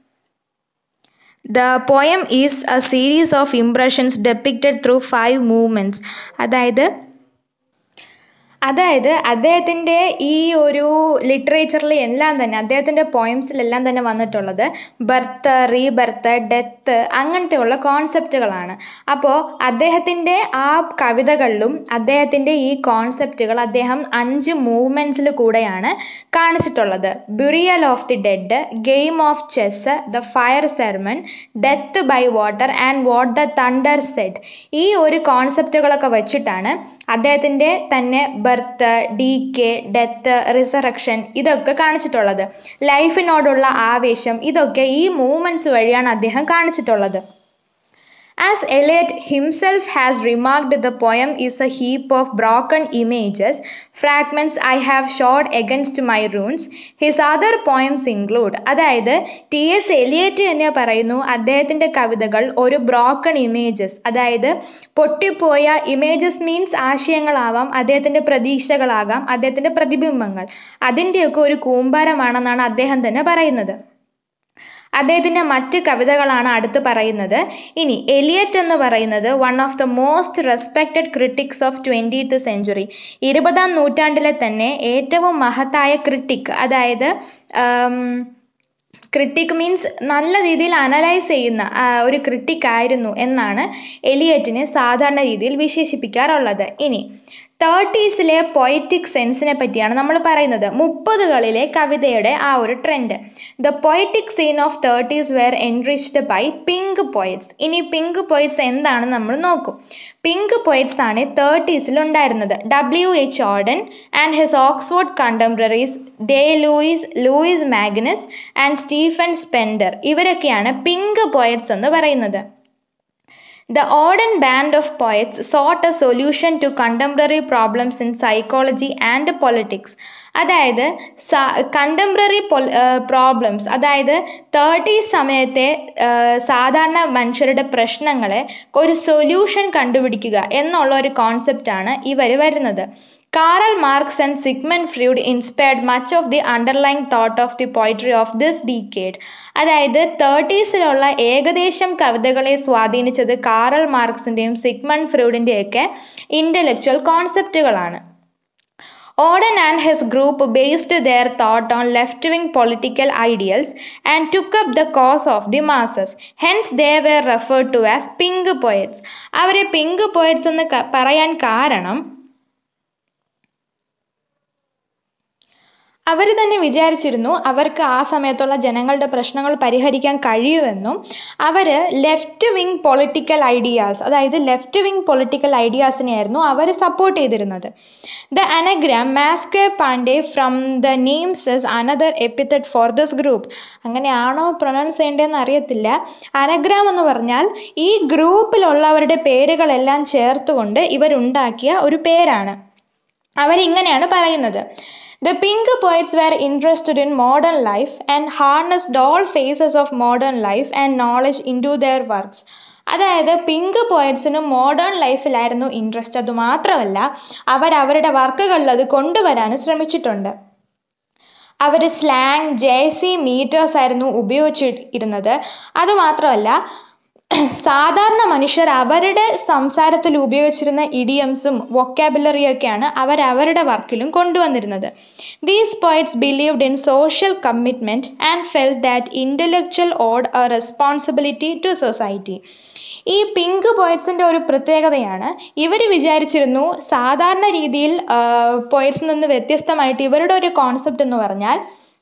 A: The poem is a series of impressions depicted through five movements. അതായത് അതായത് അദ്ദേഹത്തിൻ്റെ ഈ ഒരു ലിറ്ററേച്ചറിൽ എല്ലാം തന്നെ അദ്ദേഹത്തിൻ്റെ പോയംസിലെല്ലാം തന്നെ വന്നിട്ടുള്ളത് ബർത്ത്, റീബർത്ത്, ഡെത്ത് അങ്ങനത്തെയുള്ള കോൺസെപ്റ്റുകളാണ്. അപ്പോൾ അദ്ദേഹത്തിൻ്റെ ആ കവിതകളിലും അദ്ദേഹത്തിൻ്റെ ഈ കോൺസെപ്റ്റുകൾ അദ്ദേഹം അഞ്ച് മൂവ്മെൻറ്റ്സിൽ കൂടെയാണ് കാണിച്ചിട്ടുള്ളത്. Burial of the Dead, Game of Chess, the Fire Sermon, Death by Water and What the Thunder Said. ഈ ഒരു കോൺസെപ്റ്റുകളൊക്കെ വെച്ചിട്ടാണ് അദ്ദേഹത്തിൻ്റെ തന്നെ ബർത്ത്, ഡീക്കെ, ഡെത്ത്, റിസറക്ഷൻ ഇതൊക്കെ കാണിച്ചിട്ടുള്ളത്. ലൈഫിനോടുള്ള ആവേശം ഇതൊക്കെ ഈ മൂവ്മെൻറ്റ്സ് വഴിയാണ് അദ്ദേഹം കാണിച്ചിട്ടുള്ളത്. As Eliot himself has remarked, the poem is a heap of broken images, fragments I have shot against my runes. His other poems include, അതായത് ടി എസ് എലിയറ്റ് തന്നെ പറയുന്നു അദ്ദേഹത്തിൻ്റെ കവിതകൾ ഒരു ബ്രോക്കൺ ഇമേജസ്, അതായത് പൊട്ടിപ്പോയ ഇമേജസ് മീൻസ് ആശയങ്ങളാവാം, അദ്ദേഹത്തിൻ്റെ പ്രതീക്ഷകളാകാം, അദ്ദേഹത്തിൻ്റെ പ്രതിബിംബങ്ങൾ, അതിൻ്റെയൊക്കെ ഒരു കൂമ്പാരമാണെന്നാണ് അദ്ദേഹം തന്നെ പറയുന്നത്. അദ്ദേഹത്തിൻ്റെ മറ്റ് കവിതകളാണ് അടുത്ത് പറയുന്നത്. ഇനി എലിയറ്റ് എന്ന് പറയുന്നത് one of the most respected critics of twentieth century, ഇരുപതാം നൂറ്റാണ്ടിലെ തന്നെ ഏറ്റവും മഹത്തായ ക്രിട്ടിക്, അതായത് ക്രിട്ടിക് മീൻസ് നല്ല രീതിയിൽ അനലൈസ് ചെയ്യുന്ന ഒരു ക്രിട്ടിക് ആയിരുന്നു എന്നാണ് എലിയറ്റിനെ സാധാരണ രീതിയിൽ വിശേഷിപ്പിക്കാറുള്ളത്. ഇനി തേർട്ടീസിലെ പൊയറ്റിക് സെൻസിനെ പറ്റിയാണ് നമ്മൾ പറയുന്നത്, മുപ്പതുകളിലെ കവിതയുടെ ആ ഒരു trend. The poetic scene of thirties were enriched by pink poets. ഇനി പിങ്ക് പോയറ്റ്സ് എന്താണെന്ന് നമ്മൾ നോക്കും. പിങ്ക് പോയറ്റ്സ് ആണ് തേർട്ടീസിൽ ഉണ്ടായിരുന്നത്. W H Auden and his Oxford contemporaries Day Lewis, Louis MacNeice and Stephen Spender, ഇവരൊക്കെയാണ് പിങ്ക് പോയറ്റ്സ് എന്ന് പറയുന്നത്. The Auden band of poets sought a solution to contemporary problems in psychology and politics. അതായത് contemporary problems, അതായത് thirty സമയത്തെ സാധാരണ മനുഷ്യരുടെ പ്രശ്നങ്ങളെ ഒരു സൊല്യൂഷൻ കണ്ടുപിടിക്കുക എന്നുള്ള ഒരു കോൺസെപ്റ്റാണ് ഇവർ വരുന്നത്. Karl Marx and Sigmund Freud inspired much of the underlying thought of the poetry of this decade. അതായത് തേർട്ടീസിലുള്ള ഏകദേശം കവിതകളെ സ്വാധീനിച്ചത് കാറൽ മാർക്സിൻ്റെയും സിഗ്മണ്ട് ഫ്രൂഡിൻ്റെയൊക്കെ ഇൻ്റലക്ച്വൽ കോൺസെപ്റ്റുകളാണ്. Auden and his group based their thought on left-wing political ideals and took up the cause of the masses. Hence they were referred to as pink poets. അവരെ pink poets എന്ന് പറയാൻ കാരണം അവർ തന്നെ വിചാരിച്ചിരുന്നു അവർക്ക് ആ സമയത്തുള്ള ജനങ്ങളുടെ പ്രശ്നങ്ങൾ പരിഹരിക്കാൻ കഴിയുമെന്നും അവർ ലെഫ്റ്റ് വിങ് പൊളിറ്റിക്കൽ ഐഡിയാസ്, അതായത് ലെഫ്റ്റ് വിങ് പൊളിറ്റിക്കൽ ഐഡിയാസിനെയായിരുന്നു അവർ സപ്പോർട്ട് ചെയ്തിരുന്നത്. The anagram MacSpaunday from the names is another epithet for this group. അങ്ങനെയാണോ പ്രൊനൗൺസ് ചെയ്യേണ്ടതെന്ന് അറിയത്തില്ല. അനഗ്രാം എന്ന് പറഞ്ഞാൽ ഈ ഗ്രൂപ്പിലുള്ളവരുടെ പേരുകളെല്ലാം ചേർത്തുകൊണ്ട് ഇവരുണ്ടാക്കിയ ഒരു പേരാണ്. അവരിങ്ങനെയാണ് പറയുന്നത്: The pink poets were interested in modern life and harnessed all phases of modern life and knowledge into their works. അതായത് പിങ്ക് പോയറ്റ്സിന് മോഡേൺ ലൈഫിലായിരുന്നു ഇൻട്രസ്റ്റ്. അതുമാത്രമല്ല അവർ അവരുടെ വർക്കുകളിൽ അത് കൊണ്ടുവരാനും ശ്രമിച്ചിട്ടുണ്ട്. അവർ സ്ലാങ്, ജേസി, മീറ്റേഴ്സ് ആയിരുന്നു ഉപയോഗിച്ചിരുന്നത്. അതുമാത്രമല്ല സാധാരണ മനുഷ്യർ അവരുടെ സംസാരത്തിൽ ഉപയോഗിച്ചിരുന്ന ഇഡിയംസും വൊക്കാബുലറിയൊക്കെയാണ് അവർ അവരുടെ വർക്കിലും കൊണ്ടുവന്നിരുന്നത്. These poets believed in social commitment and felt that intellectual owed a responsibility to society. ഈ പിങ്ക് പോയറ്റ്സിൻ്റെ ഒരു പ്രത്യേകതയാണ്, ഇവർ വിചാരിച്ചിരുന്നു സാധാരണ രീതിയിൽ പോയറ്റ്സിൽ നിന്ന് വ്യത്യസ്തമായിട്ട് ഇവരുടെ ഒരു കോൺസെപ്റ്റ് എന്ന് പറഞ്ഞാൽ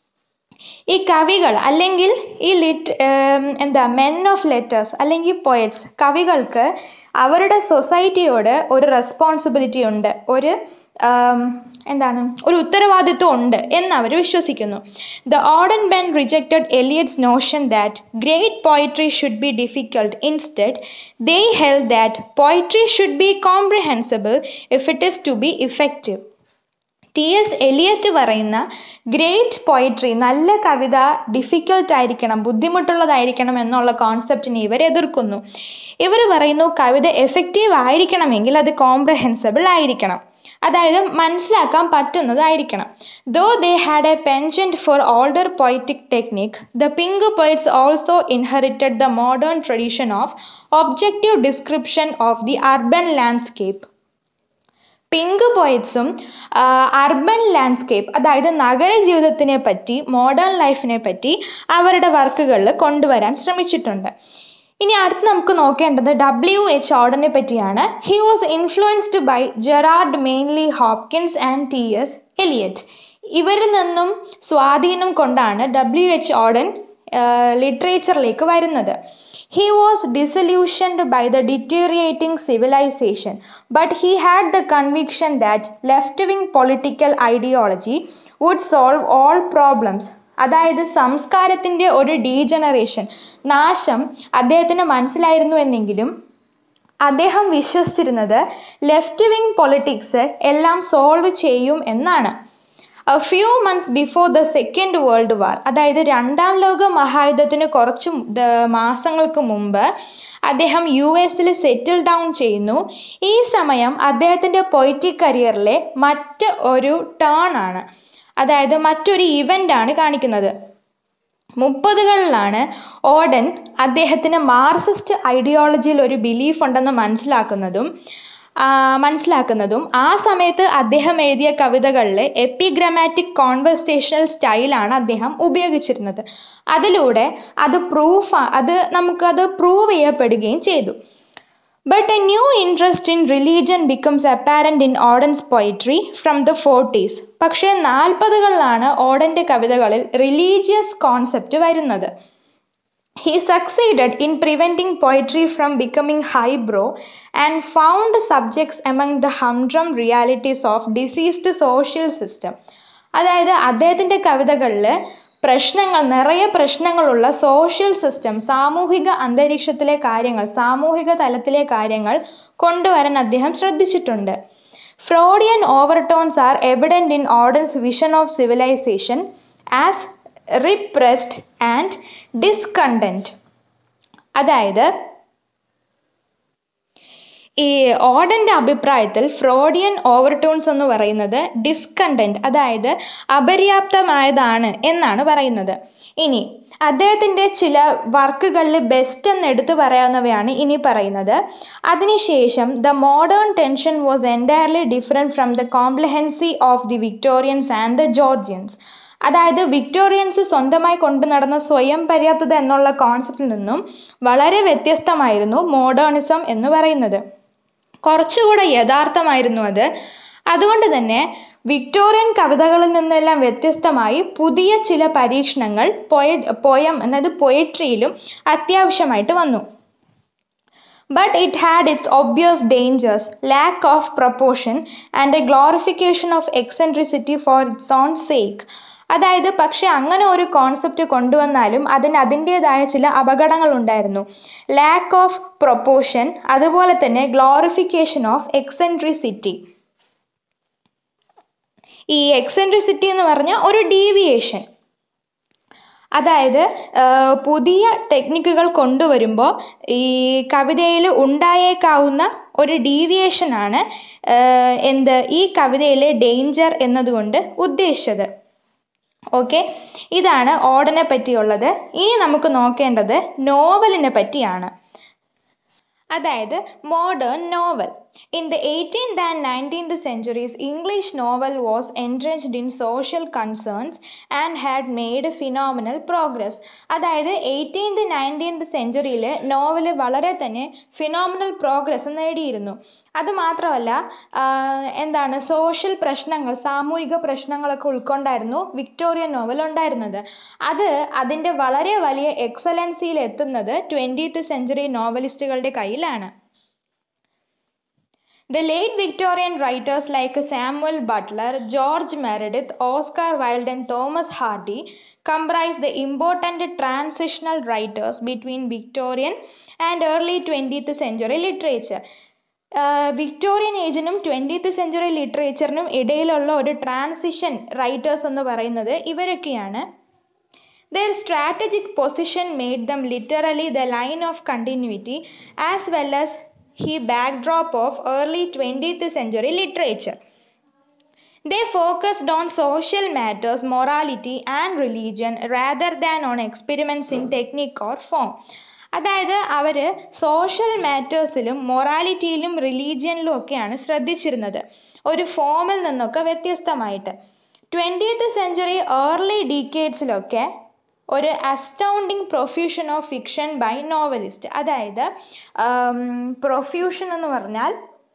A: ഈ കവികൾ അല്ലെങ്കിൽ ഈ ലിറ്റ് എന്താ മെൻ ഓഫ് ലെറ്റേഴ്സ് അല്ലെങ്കിൽ പോയറ്റ്സ്, കവികൾക്ക് അവരുടെ സൊസൈറ്റിയോട് ഒരു റെസ്പോൺസിബിലിറ്റി ഉണ്ട്, ഒരു എന്താണ് ഒരു ഉത്തരവാദിത്വം ഉണ്ട് എന്ന് അവർ വിശ്വസിക്കുന്നു. The Auden Ben rejected Eliot's notion that great poetry should be difficult. Instead they held that poetry should be comprehensible if it is to be effective. T S Eliot പറയുന്ന ഗ്രേറ്റ് പോയിട്രി, നല്ല കവിത difficult ആയിരിക്കണം, ബുദ്ധിമുട്ടുള്ളതായിരിക്കണം എന്നുള്ള കോൺസെപ്റ്റിനെ ഇവർ എതിർക്കുന്നു. ഇവർ പറയുന്നു കവിത effective ആയിരിക്കണമെങ്കിൽ അത് കോംപ്രഹെൻസിബിൾ ആയിരിക്കണം, അതായത് മനസ്സിലാക്കാൻ പറ്റുന്നതായിരിക്കണം. Though they had a penchant for older poetic technique, the pink poets also inherited the modern tradition of objective description of the urban landscape. Pink പോയറ്റ്സും അർബൻ ലാൻഡ്സ്കേപ്പ്, അതായത് നഗര ജീവിതത്തിനെ പറ്റി, മോഡേൺ ലൈഫിനെ പറ്റി അവരുടെ വർക്കുകളിൽ കൊണ്ടുവരാൻ ശ്രമിച്ചിട്ടുണ്ട്. ഇനി അടുത്ത് നമുക്ക് നോക്കേണ്ടത് ഡബ്ല്യു എച്ച് ഓർഡനെ പറ്റിയാണ്. He was influenced by Gerard mainly Hopkins and T S Eliot. ഇവരിൽ നിന്നും സ്വാധീനം കൊണ്ടാണ് ഡബ്ല്യു എച്ച് ഓർഡൻ ലിറ്ററേച്ചറിലേക്ക് വരുന്നത്. He was disillusioned by the deteriorating civilization, but he had the conviction that left-wing political ideology would solve all problems. അതായത് സംസ്കാരത്തിൻ്റെ ഒരു degeneration, നാശം അദ്ദേഹത്തിന് മനസ്സിലായിരുന്നു എന്നെങ്കിലും അദ്ദേഹം വിശ്വസിച്ചിരുന്നത് ലെഫ്റ്റ് വിങ് പൊളിറ്റിക്സ് എല്ലാം സോൾവ് ചെയ്യും എന്നാണ്. A few months before the Second World War, അതായത് രണ്ടാം ലോക മഹായുദ്ധത്തിന് കുറച്ച് മാസങ്ങൾക്ക് മുമ്പ് അദ്ദേഹം യു എസിൽ സെറ്റിൽ ഡൗൺ ചെയ്യുന്നു. ഈ സമയം അദ്ദേഹത്തിൻ്റെ പൊയറ്റിക് കരിയറിലെ മറ്റ് ഒരു ടേൺ ആണ്, അതായത് മറ്റൊരു ഇവൻ്റ് ആണ് കാണിക്കുന്നത്. മുപ്പതുകളിലാണ് ഓഡൻ അദ്ദേഹത്തിന് മാർക്സിസ്റ്റ് ഐഡിയോളജിയിൽ ഒരു ബിലീഫ് ഉണ്ടെന്ന് മനസ്സിലാക്കുന്നതും മനസ്സിലാക്കുന്നതും ആ സമയത്ത് അദ്ദേഹം എഴുതിയ കവിതകളിൽ എപ്പിഗ്രമാറ്റിക് കോൺവെർസേഷണൽ സ്റ്റൈലാണ് അദ്ദേഹം ഉപയോഗിച്ചിരുന്നത്. അതിലൂടെ അത് പ്രൂഫ് അത് നമുക്കത് പ്രൂവ് ചെയ്യപ്പെടുകയും ചെയ്തു. But a new interest in religion becomes apparent in Auden's poetry from the forties. പക്ഷേ നാൽപ്പതുകളിലാണ് ഓഡൻ്റെ കവിതകളിൽ റിലീജിയസ് കോൺസെപ്റ്റ് വരുന്നത്. He succeeded in preventing poetry from becoming highbrow and found subjects among the humdrum realities of diseased social system. അതായത് അദ്ദേഹത്തിൻ്റെ കവിതകളിൽ പ്രശ്നങ്ങൾ, നിറയെ പ്രശ്നങ്ങളുള്ള സോഷ്യൽ സിസ്റ്റം, സാമൂഹിക അന്തരീക്ഷത്തിലെ കാര്യങ്ങൾ, സാമൂഹിക തലത്തിലെ കാര്യങ്ങൾ കൊണ്ടുവരാൻ അദ്ദേഹം ശ്രദ്ധിച്ചിട്ടുണ്ട്. Freudian overtones are evident in Auden's vision of civilisation as repressed and discontent. അതായത് ഈ ഓഡൻ്റെ അഭിപ്രായത്തിൽ ഫ്രോഡിയൻ ഓവർടോൺസ് എന്ന് പറയുന്നത് ഡിസ്കണ്ടന്റ്, അതായത് അപര്യാപ്തമായതാണ് എന്നാണ് പറയുന്നത്. ഇനി അദ്ദേഹത്തിൻ്റെ ചില വർക്കുകളിൽ ബെസ്റ്റ് എന്ന് എടുത്തു പറയാവുന്നവയാണ് ഇനി പറയുന്നത്. അതിനുശേഷം the modern tension was entirely different from the complacency of the Victorians and the Georgians. അതായത് വിക്ടോറിയൻസ് സ്വന്തമായി കൊണ്ടു നടന്ന സ്വയം പര്യാപ്തത എന്നുള്ള കോൺസെപ്റ്റിൽ നിന്നും വളരെ വ്യത്യസ്തമായിരുന്നു മോഡേണിസം എന്ന് പറയുന്നത്. കുറച്ചുകൂടെ യഥാർത്ഥമായിരുന്നു അത്. അതുകൊണ്ട് തന്നെ വിക്ടോറിയൻ കവിതകളിൽ നിന്നെല്ലാം വ്യത്യസ്തമായി പുതിയ ചില പരീക്ഷണങ്ങൾ പൊയ പോയം അതായത് പൊയട്രിയിലും അത്യാവശ്യമായിട്ട് വന്നു. But it had its obvious dangers, lack of proportion and a glorification of eccentricity for its own sake. അതായത് പക്ഷെ അങ്ങനെ ഒരു കോൺസെപ്റ്റ് കൊണ്ടുവന്നാലും അതിന് അതിൻ്റെതായ ചില അപകടങ്ങൾ ഉണ്ടായിരുന്നു. ലാക്ക് ഓഫ് പ്രൊപ്പോർഷൻ, അതുപോലെ തന്നെ ഗ്ലോറിഫിക്കേഷൻ ഓഫ് എക്സെൻട്രിസിറ്റി. ഈ എക്സെൻട്രിസിറ്റി എന്ന് പറഞ്ഞാൽ ഒരു ഡീവിയേഷൻ, അതായത് പുതിയ ടെക്നിക്കുകൾ കൊണ്ടുവരുമ്പോൾ ഈ കവിതയിൽ ഉണ്ടായേക്കാവുന്ന ഒരു ഡീവിയേഷനാണ് എന്ത് ഈ കവിതയിലെ ഡേഞ്ചർ എന്നതുകൊണ്ട് ഉദ്ദേശിച്ചത്. ഓക്കെ, ഇതാണ് ഓഡനെ പറ്റിയുള്ളത്. ഇനി നമുക്ക് നോക്കേണ്ടത് നോവലിനെ പറ്റിയാണ്, അതായത് modern novel. In the eighteenth and nineteenth centuries, English novel was entrenched in social concerns and had made phenomenal progress. അതായത് എയ്റ്റീൻത് നയൻറ്റീൻത് സെഞ്ചുറിയിൽ നോവല് വളരെ തന്നെ ഫിനോമിനൽ പ്രോഗ്രസ് നേടിയിരുന്നു. അതുമാത്രമല്ല എന്താണ് സോഷ്യൽ പ്രശ്നങ്ങൾ, സാമൂഹിക പ്രശ്നങ്ങളൊക്കെ ഉൾക്കൊണ്ടായിരുന്നു വിക്ടോറിയൻ നോവൽ ഉണ്ടായിരുന്നത്. അത് അതിൻ്റെ വളരെ വലിയ എക്സലൻസിയിൽ എത്തുന്നത് ട്വൻറ്റീത്ത് സെഞ്ചുറി നോവലിസ്റ്റുകളുടെ കയ്യിലാണ്. The late Victorian writers like Samuel Butler, George Meredith, Oscar Wilde and Thomas Hardy comprise the important transitional writers between Victorian and early twentieth century literature. Victorian ഏജിനും twentieth century ലിറ്ററേച്ചറിനും ഇടയിലുള്ള ഒരു transition writers എന്ന് പറയുന്നത് ഇവരൊക്കെയാണ്. Their strategic position made them literally the line of continuity as well as the backdrop of early twentieth century literature. They focused on social matters, morality and religion rather than on experiments in technique or form. അതായത് അവർ social മാറ്റേഴ്സിലും മൊറാലിറ്റിയിലും റിലീജിയനിലും ഒക്കെയാണ് ശ്രദ്ധിച്ചിരുന്നത്, ഒരു ഫോമിൽ നിന്നൊക്കെ വ്യത്യസ്തമായിട്ട്. Twentieth century early ഡീക്കേഡ്സിലൊക്കെ ഒരു astounding profusion of fiction by novelist, അതായത് profusion എന്ന് പറഞ്ഞാൽ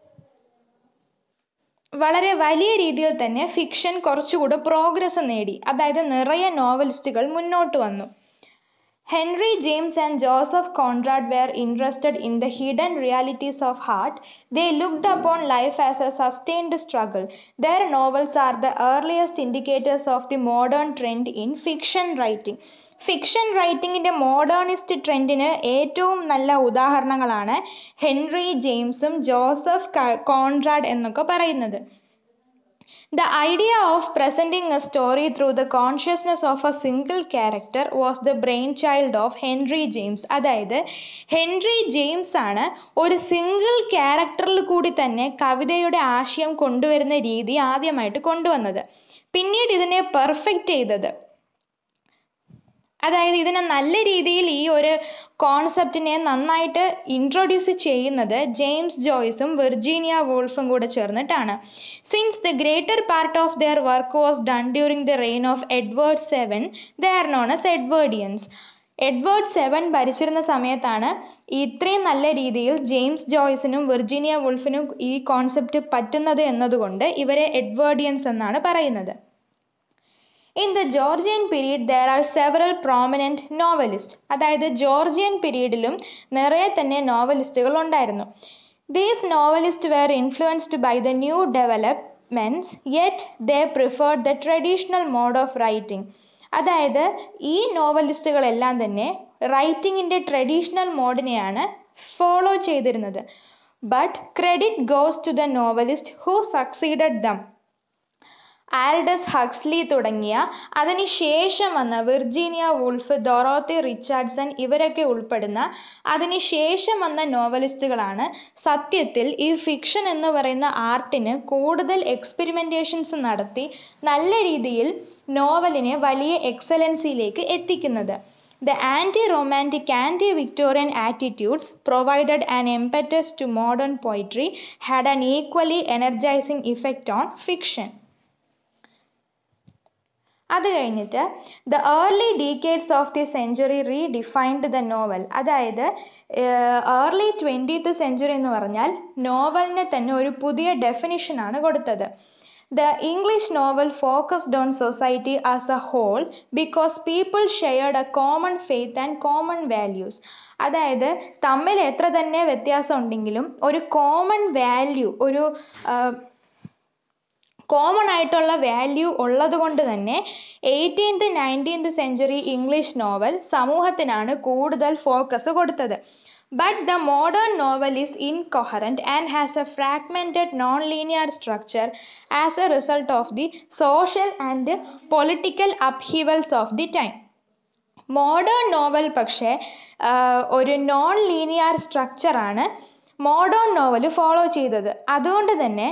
A: വളരെ വലിയ രീതിയിൽ തന്നെ ഫിക്ഷൻ കുറച്ചുകൂടെ പ്രോഗ്രസ് നേടി, അതായത് നിറയെ നോവലിസ്റ്റുകൾ മുന്നോട്ട് വന്നു. Henry James and Joseph Conrad were interested in the hidden realities of art. They looked upon life as a sustained struggle. Their novels are the earliest indicators of the modern trend in fiction writing. Fiction റൈറ്റിങ്ങിൻ്റെ modernist ട്രെൻഡിന് ഏറ്റവും നല്ല ഉദാഹരണങ്ങളാണ് Henry ജെയിംസും Joseph Conrad എന്നൊക്കെ പറയുന്നത്. The idea of presenting a story through the consciousness of a single character was the brainchild of Henry James. അതായത് Henry James ആണ് ഒരു സിംഗിൾ ക്യാരക്ടറിൽ കൂടി തന്നെ കവിതയുടെ ആശയം കൊണ്ടുവരുന്ന രീതി ആദ്യമായിട്ട് കൊണ്ടുവന്നത്. പിന്നീട് ഇതിനെ പെർഫെക്റ്റ് ചെയ്തത്, അതായത് ഇതിനെ നല്ല രീതിയിൽ ഈ ഒരു കോൺസെപ്റ്റിനെ നന്നായിട്ട് ഇൻട്രൊഡ്യൂസ് ചെയ്യുന്നത് ജെയിംസ് ജോയ്സും വിർജീനിയ വോൾഫും കൂടെ ചേർന്നിട്ടാണ്. Since the greater part of their work was done during the reign of Edward seven, they are known as Edwardians. Edward seven ഭരിച്ചിരുന്ന സമയത്താണ് ഇത്രയും നല്ല രീതിയിൽ ജെയിംസ് ജോയ്സിനും വിർജീനിയ വോൾഫിനും ഈ കോൺസെപ്റ്റ് പറ്റുന്നത് എന്നതുകൊണ്ട് ഇവരെ എഡ്വേർഡിയൻസ് എന്നാണ് പറയുന്നത്. In the Georgian period there are several prominent novelists. അതായത് ജോർജിയൻ പീരീഡിലും നിറയെ തന്നെ നോവലിസ്റ്റുകൾ ഉണ്ടായിരുന്നു. These novelists were influenced by the new developments, yet they preferred the traditional mode of writing. അതായത് ഈ നോവലിസ്റ്റുകളെല്ലാം തന്നെ റൈറ്റിങ്ങിൻ്റെ ട്രഡീഷണൽ മോഡിനെയാണ് ഫോളോ ചെയ്തിരുന്നത്. But credit goes to the novelist who succeeded them. Aldous Huxley തുടങ്ങിയ അതിനുശേഷം വന്ന വിർജീനിയ വൂൾഫ്, ഡൊറോത്തി റിച്ചാർഡ്സൺ ഇവരൊക്കെ ഉൾപ്പെടുന്ന അതിനുശേഷം വന്ന നോവലിസ്റ്റുകളാണ് സത്യത്തിൽ ഈ ഫിക്ഷൻ എന്ന് പറയുന്ന ആർട്ടിന് കൂടുതൽ എക്സ്പെരിമെൻറ്റേഷൻസ് നടത്തി നല്ല രീതിയിൽ നോവലിനെ വലിയ എക്സലൻസിയിലേക്ക് എത്തിക്കുന്നത്. The anti-romantic, anti-Victorian attitudes provided an impetus to modern poetry, had an equally energizing effect on fiction. അത് കഴിഞ്ഞിട്ട് the early decades of the century redefined the novel. അതായത് ഏർലി ട്വൻറ്റീത്ത് സെഞ്ച്വറി എന്ന് പറഞ്ഞാൽ നോവലിനെ തന്നെ ഒരു പുതിയ ഡെഫിനിഷനാണ് കൊടുത്തത്. The English novel focused on society as a whole because people shared a common faith and common values. അതായത് തമ്മിൽ എത്ര തന്നെ വ്യത്യാസം ഉണ്ടെങ്കിലും ഒരു കോമൺ വാല്യൂ, ഒരു കോമൺ ആയിട്ടുള്ള വാല്യൂ ഉള്ളത് കൊണ്ട് തന്നെ eighteenth nineteenth century English novel സമൂഹത്തിനാണ് കൂടുതൽ ഫോക്കസ് കൊടുത്തത്. But the modern novel is incoherent and has a fragmented non-linear structure as a result of the social and political upheavals of the time. Modern novel പക്ഷേ ഒരു non linear സ്ട്രക്ചറാണ് modern novel follow ചെയ്തത്. അതുകൊണ്ട് തന്നെ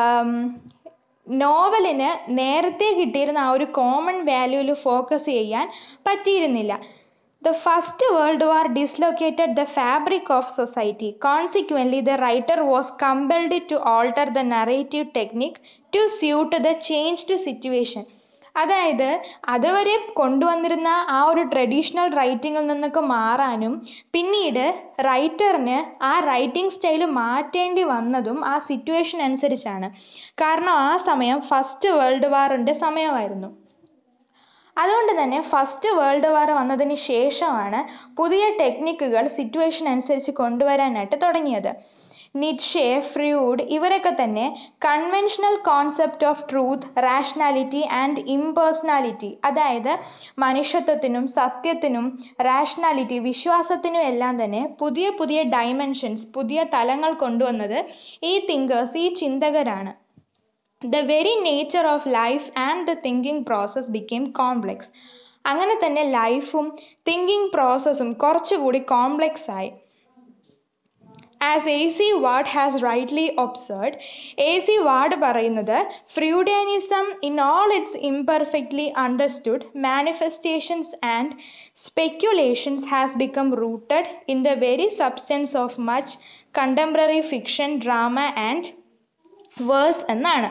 A: നോവലിന് നേരത്തെ കിട്ടിയിരുന്ന ആ ഒരു common വാല്യൂവിൽ focus ചെയ്യാൻ പറ്റിയിരുന്നില്ല. The First World War dislocated the fabric of society. Consequently, the writer was compelled to alter the narrative technique to suit the changed situation. അതായത് അതുവരെ കൊണ്ടുവന്നിരുന്ന ആ ഒരു ട്രഡീഷണൽ റൈറ്റിങ്ങിൽ നിന്നൊക്കെ മാറാനും പിന്നീട് റൈറ്ററിന് ആ റൈറ്റിംഗ് സ്റ്റൈൽ മാറ്റേണ്ടി വന്നതും ആ സിറ്റുവേഷൻ അനുസരിച്ചാണ്. കാരണം ആ സമയം ഫസ്റ്റ് വേൾഡ് വാറിൻ്റെ സമയമായിരുന്നു. അതുകൊണ്ട് തന്നെ ഫസ്റ്റ് വേൾഡ് വാർ വന്നതിന് ശേഷമാണ് പുതിയ ടെക്നിക്കുകൾ സിറ്റുവേഷൻ അനുസരിച്ച് കൊണ്ടുവരാനായിട്ട് തുടങ്ങിയത്. നിറ്റ്ഷെ, ഫ്രൂഡ് ഇവരൊക്കെ തന്നെ conventional concept of truth, rationality and impersonality, അതായത് മനുഷ്യത്വത്തിനും സത്യത്തിനും റാഷണാലിറ്റി വിശ്വാസത്തിനും എല്ലാം തന്നെ പുതിയ പുതിയ ഡൈമെൻഷൻസ്, പുതിയ തലങ്ങൾ കൊണ്ടുവന്നത് ഈ തിങ്കേഴ്സ്, ഈ ചിന്തകരാണ്. The very nature of life and the thinking process became complex. അങ്ങനെ തന്നെ ലൈഫും തിങ്കിങ് പ്രോസസ്സും കുറച്ചുകൂടി കോംപ്ലെക്സ് ആയി. As A C Ward has rightly observed, A C Ward പറയുന്നത് Freudianism in all its imperfectly understood manifestations and speculations has become rooted in the very substance of much contemporary fiction, drama and verse എന്നാണ്.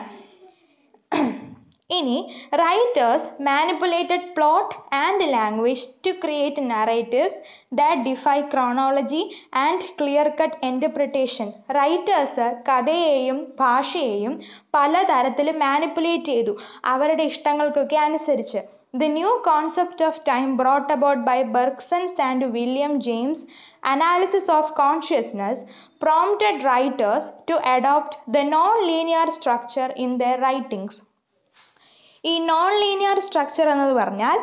A: ഇനി writers manipulated plot and language to create narratives that defy chronology and clear-cut interpretation. Writers കഥയെയും ഭാഷയെയും പലതരത്തിലും manipulate ചെയ്തു അവരുടെ ഇഷ്ടങ്ങൾക്കൊക്കെ അനുസരിച്ച്. The new concept of time brought about by Bergson's and William James' analysis of consciousness prompted writers to adopt the non-linear structure in their writings. ഈ non linear structure എന്നത് പറഞ്ഞാൽ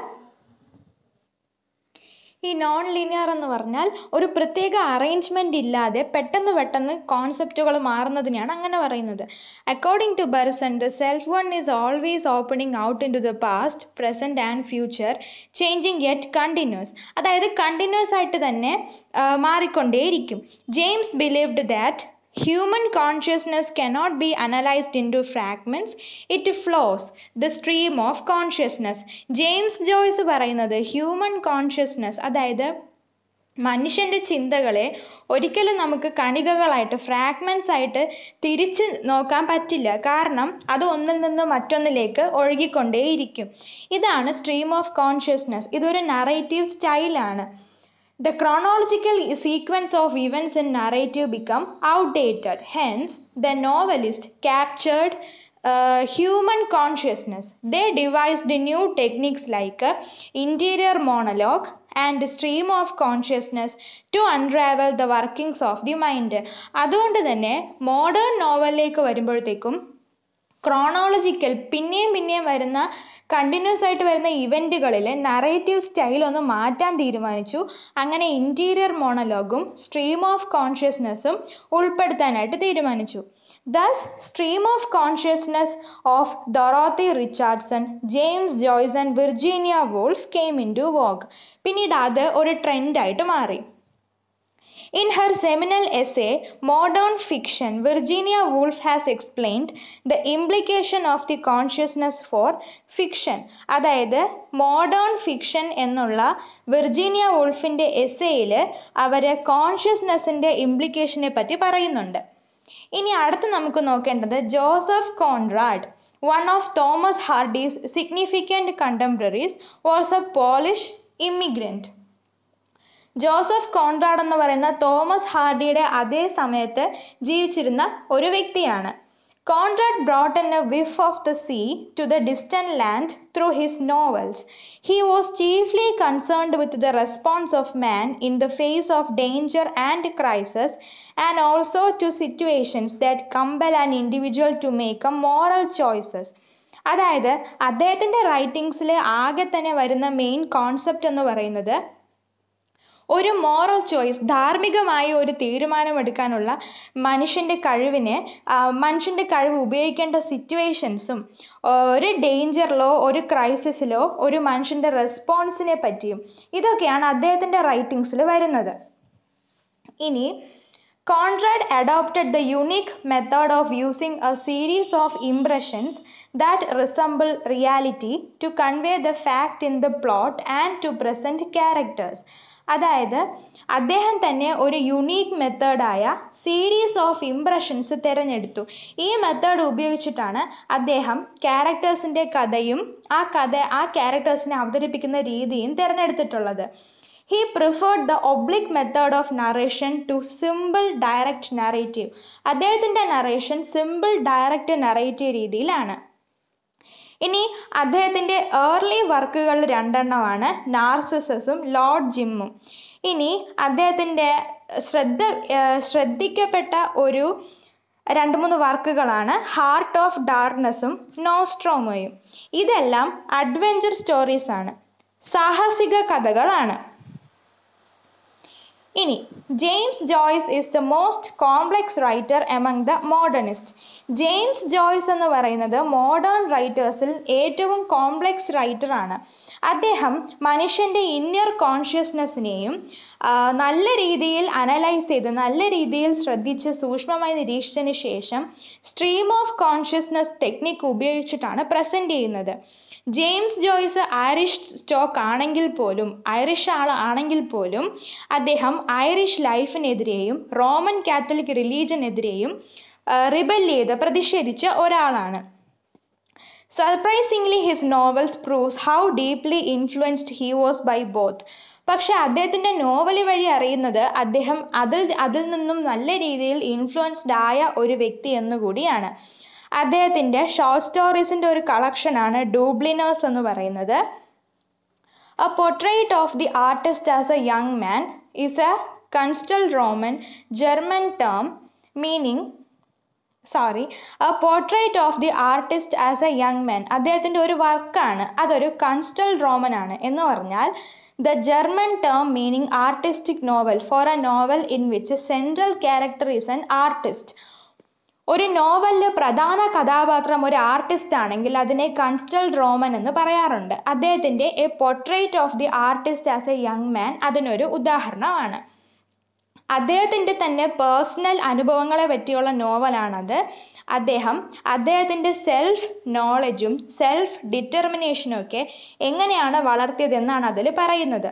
A: ഈ നോൺ ലീനിയർ എന്ന് പറഞ്ഞാൽ ഒരു പ്രത്യേക അറേഞ്ച്മെന്റ് ഇല്ലാതെ പെട്ടെന്ന് പെട്ടെന്ന് കോൺസെപ്റ്റുകൾ മാറുന്നതിനെയാണ് അങ്ങനെ പറയുന്നത്. According to Bergson, the self one is always opening out into the past, present and future, changing yet continuous. അതായത് കണ്ടിന്യൂസ് ആയിട്ട് തന്നെ മാറിക്കൊണ്ടേയിരിക്കും. James believed that human consciousness cannot be analyzed into fragments, it flows the stream of consciousness. James Joyce പറയുന്നത് human consciousness അതായത് മനുഷ്യന്റെ ചിന്തകളെ ഒരിക്കലും നമുക്ക് കണികകളായിട്ട് ഫ്രാഗ്മെന്റ്സ് ആയിട്ട് തിരിച്ച് നോക്കാൻ പറ്റില്ല. കാരണം അത് ഒന്നിൽ നിന്ന് മറ്റൊന്നിലേക്ക് ഒഴുകിക്കൊണ്ടേയിരിക്കും. ഇതാണ് സ്ട്രീം ഓഫ് കോൺഷ്യസ്നസ്. ഇതൊരു നറേറ്റീവ് സ്റ്റൈലാണ്. The chronological sequence of events in narrative become outdated. Hence, the novelist captured uh, human consciousness. They devised new techniques like uh, interior monologue and stream of consciousness to unravel the workings of the mind. അതുകൊണ്ട് തന്നെ modern നോവലിലേക്ക് വരുമ്പോഴത്തേക്കും chronological പിന്നെയും പിന്നെയും വരുന്ന continuous ആയിട്ട് വരുന്ന ഇവന്റുകളിൽ narrative style ഒന്ന് മാറ്റാൻ തീരുമാനിച്ചു. അങ്ങനെ ഇന്റീരിയർ മോണലോഗും സ്ട്രീം ഓഫ് കോൺഷ്യസ്നെസ്സും ഉൾപ്പെടുത്താനായിട്ട് തീരുമാനിച്ചു. Thus, stream of consciousness of Dorothy Richardson, James Joyce and Virginia Woolf came into vogue. പിന്നീട് അത് ഒരു ട്രെൻഡായിട്ട് മാറി. In her seminal essay, Modern Fiction, Virginia Woolf has explained the implication of the consciousness for fiction. അതായത് modern fiction എന്നുള്ള Virginia വൂൾഫിന്റെ എസ്സേയിൽ അവർ കോൺഷ്യസ്നെസ്സിന്റെ ഇംപ്ലിക്കേഷനെ പറ്റി പറയുന്നുണ്ട്. ഇനി അടുത്ത് നമുക്ക് നോക്കേണ്ടത് Joseph Conrad, one of Thomas Hardy's significant contemporaries, was a Polish immigrant. Joseph Conrad എന്ന് പറയുന്ന തോമസ് ഹാർഡിയുടെ അതേ സമയത്ത് ജീവിച്ചിരുന്ന ഒരു വ്യക്തിയാണ്. Conrad brought in a whiff of the sea to the distant land through his novels. He was chiefly concerned with the response of man in the face of danger and crisis, and also to situations that compel an individual to make a moral choices. അതായത് അദ്ദേഹത്തിന്റെ റൈറ്റിംഗ്സിൽ ആകെ തന്നെ വരുന്ന main concept എന്ന് പറയുന്നത് ഒരു moral choice, ധാർമ്മികമായ ഒരു തീരുമാനമെടുക്കാനുള്ള മനുഷ്യന്റെ കഴിവിനെ മനുഷ്യന്റെ കഴിവ് ഉപയോഗിക്കേണ്ട സിറ്റുവേഷൻസും ഒരു ഡേഞ്ചറിലോ ഒരു ക്രൈസിസിലോ ഒരു മനുഷ്യന്റെ റെസ്പോൺസിനെ പറ്റിയും ഇതൊക്കെയാണ് അദ്ദേഹത്തിന്റെ റൈറ്റിംഗ്സിൽ വരുന്നത്. ഇനി Conrad adopted the unique method of using a series of impressions that resemble reality to convey the fact in the plot and to present characters. അതായത് അദ്ദേഹം തന്നെ ഒരു യുണീക്ക് മെത്തേഡായ സീരീസ് ഓഫ് ഇംപ്രഷൻസ് തിരഞ്ഞെടുത്തു. ഈ മെത്തേഡ് ഉപയോഗിച്ചിട്ടാണ് അദ്ദേഹം ക്യാരക്ടേഴ്സിന്റെ കഥയും ആ കഥ ആ ക്യാരക്ടേഴ്സിനെ അവതരിപ്പിക്കുന്ന രീതിയും തിരഞ്ഞെടുത്തിട്ടുള്ളത്. He preferred the oblique method of narration to simple direct narrative. അദ്ദേഹത്തിന്റെ നറേഷൻ സിമ്പിൾ ഡയറക്റ്റ് നറേറ്റീവ് രീതിയിലാണ്. ഇനി അദ്ദേഹത്തിന്റെ ഏർലി വർക്കുകൾ രണ്ടെണ്ണമാണ്, നാർസിസസും ലോർഡ് ജിമ്മും. ഇനി അദ്ദേഹത്തിന്റെ ശ്രദ്ധ ശ്രദ്ധിക്കപ്പെട്ട ഒരു രണ്ട് മൂന്ന് വർക്കുകളാണ് ഹാർട്ട് ഓഫ് ഡാർക്ക്നെസ്സും നോസ്ട്രോമോയും. ഇതെല്ലാം അഡ്വെഞ്ചർ സ്റ്റോറീസ് ആണ്, സാഹസിക കഥകളാണ്. ഇനി James Joyce is the most complex writer among the modernist. James Joyce എന്ന് പറയുന്നത് മോഡേൺ റൈറ്റേഴ്സിൽ ഏറ്റവും കോംപ്ലക്സ് റൈറ്റർ ആണ്. അദ്ദേഹം മനുഷ്യൻ്റെ ഇന്നർ കോൺഷ്യസ്നെസ്സിനെയും നല്ല രീതിയിൽ അനലൈസ് ചെയ്ത് നല്ല രീതിയിൽ ശ്രദ്ധിച്ച് സൂക്ഷ്മമായി നിരീക്ഷിച്ചതിന് ശേഷം സ്ട്രീം ഓഫ് കോൺഷ്യസ്നെസ് ടെക്നിക് ഉപയോഗിച്ചിട്ടാണ് പ്രസൻറ്റ് ചെയ്യുന്നത്. ജെയിംസ് ജോയ്സ് ഐറിഷ് സ്റ്റോക്ക് ആണെങ്കിൽ പോലും ഐറിഷ് ആൾ ആണെങ്കിൽ പോലും അദ്ദേഹം ഐറിഷ് ലൈഫിനെതിരെയും റോമൻ കാത്തലിക് റിലീജനെതിരെയും റിബൽ ചെയ്ത് പ്രതിഷേധിച്ച ഒരാളാണ്. Surprisingly his novels proves how deeply influenced he was by both. പക്ഷെ അദ്ദേഹത്തിൻ്റെ നോവൽ വഴി അറിയുന്നത് അദ്ദേഹം അതിൽ അതിൽ നിന്നും നല്ല രീതിയിൽ ഇൻഫ്ലുവൻസ്ഡ് ആയ ഒരു വ്യക്തി എന്നുകൂടിയാണ്. അദ്ദേഹത്തിൻ്റെ ഷോർട്ട് സ്റ്റോറീസിൻ്റെ ഒരു കളക്ഷനാണ് ഡൂബ്ലിനേഴ്സ് എന്ന് പറയുന്നത്. A portrait of the artist as a young man is a Kunstlerroman German term meaning sorry a portrait of the artist as a young man അദ്ദേഹത്തിൻ്റെ ഒരു വർക്കാണ്. അതൊരു കൺസ്റ്റൽ റോമൻ ആണ് എന്ന് പറഞ്ഞാൽ the German term meaning artistic novel for a novel in which central character is an artist. ഒരു നോവലിൽ പ്രധാന കഥാപാത്രം ഒരു ആർട്ടിസ്റ്റ് ആണെങ്കിൽ അതിനെ കൺസ്റ്റൽ റോമൻ എന്ന് പറയാറുണ്ട്. അദ്ദേഹത്തിൻ്റെ a portrait of the artist as a young man അതിനൊരു ഉദാഹരണമാണ്. അദ്ദേഹത്തിൻ്റെ തന്നെ പേഴ്സണൽ അനുഭവങ്ങളെ പറ്റിയുള്ള നോവലാണത്. അദ്ദേഹം അദ്ദേഹത്തിൻ്റെ സെൽഫ് നോളജും സെൽഫ് ഡിറ്റർമിനേഷനും ഒക്കെ എങ്ങനെയാണ് വളർത്തിയതെന്നാണ് അതിൽ പറയുന്നത്.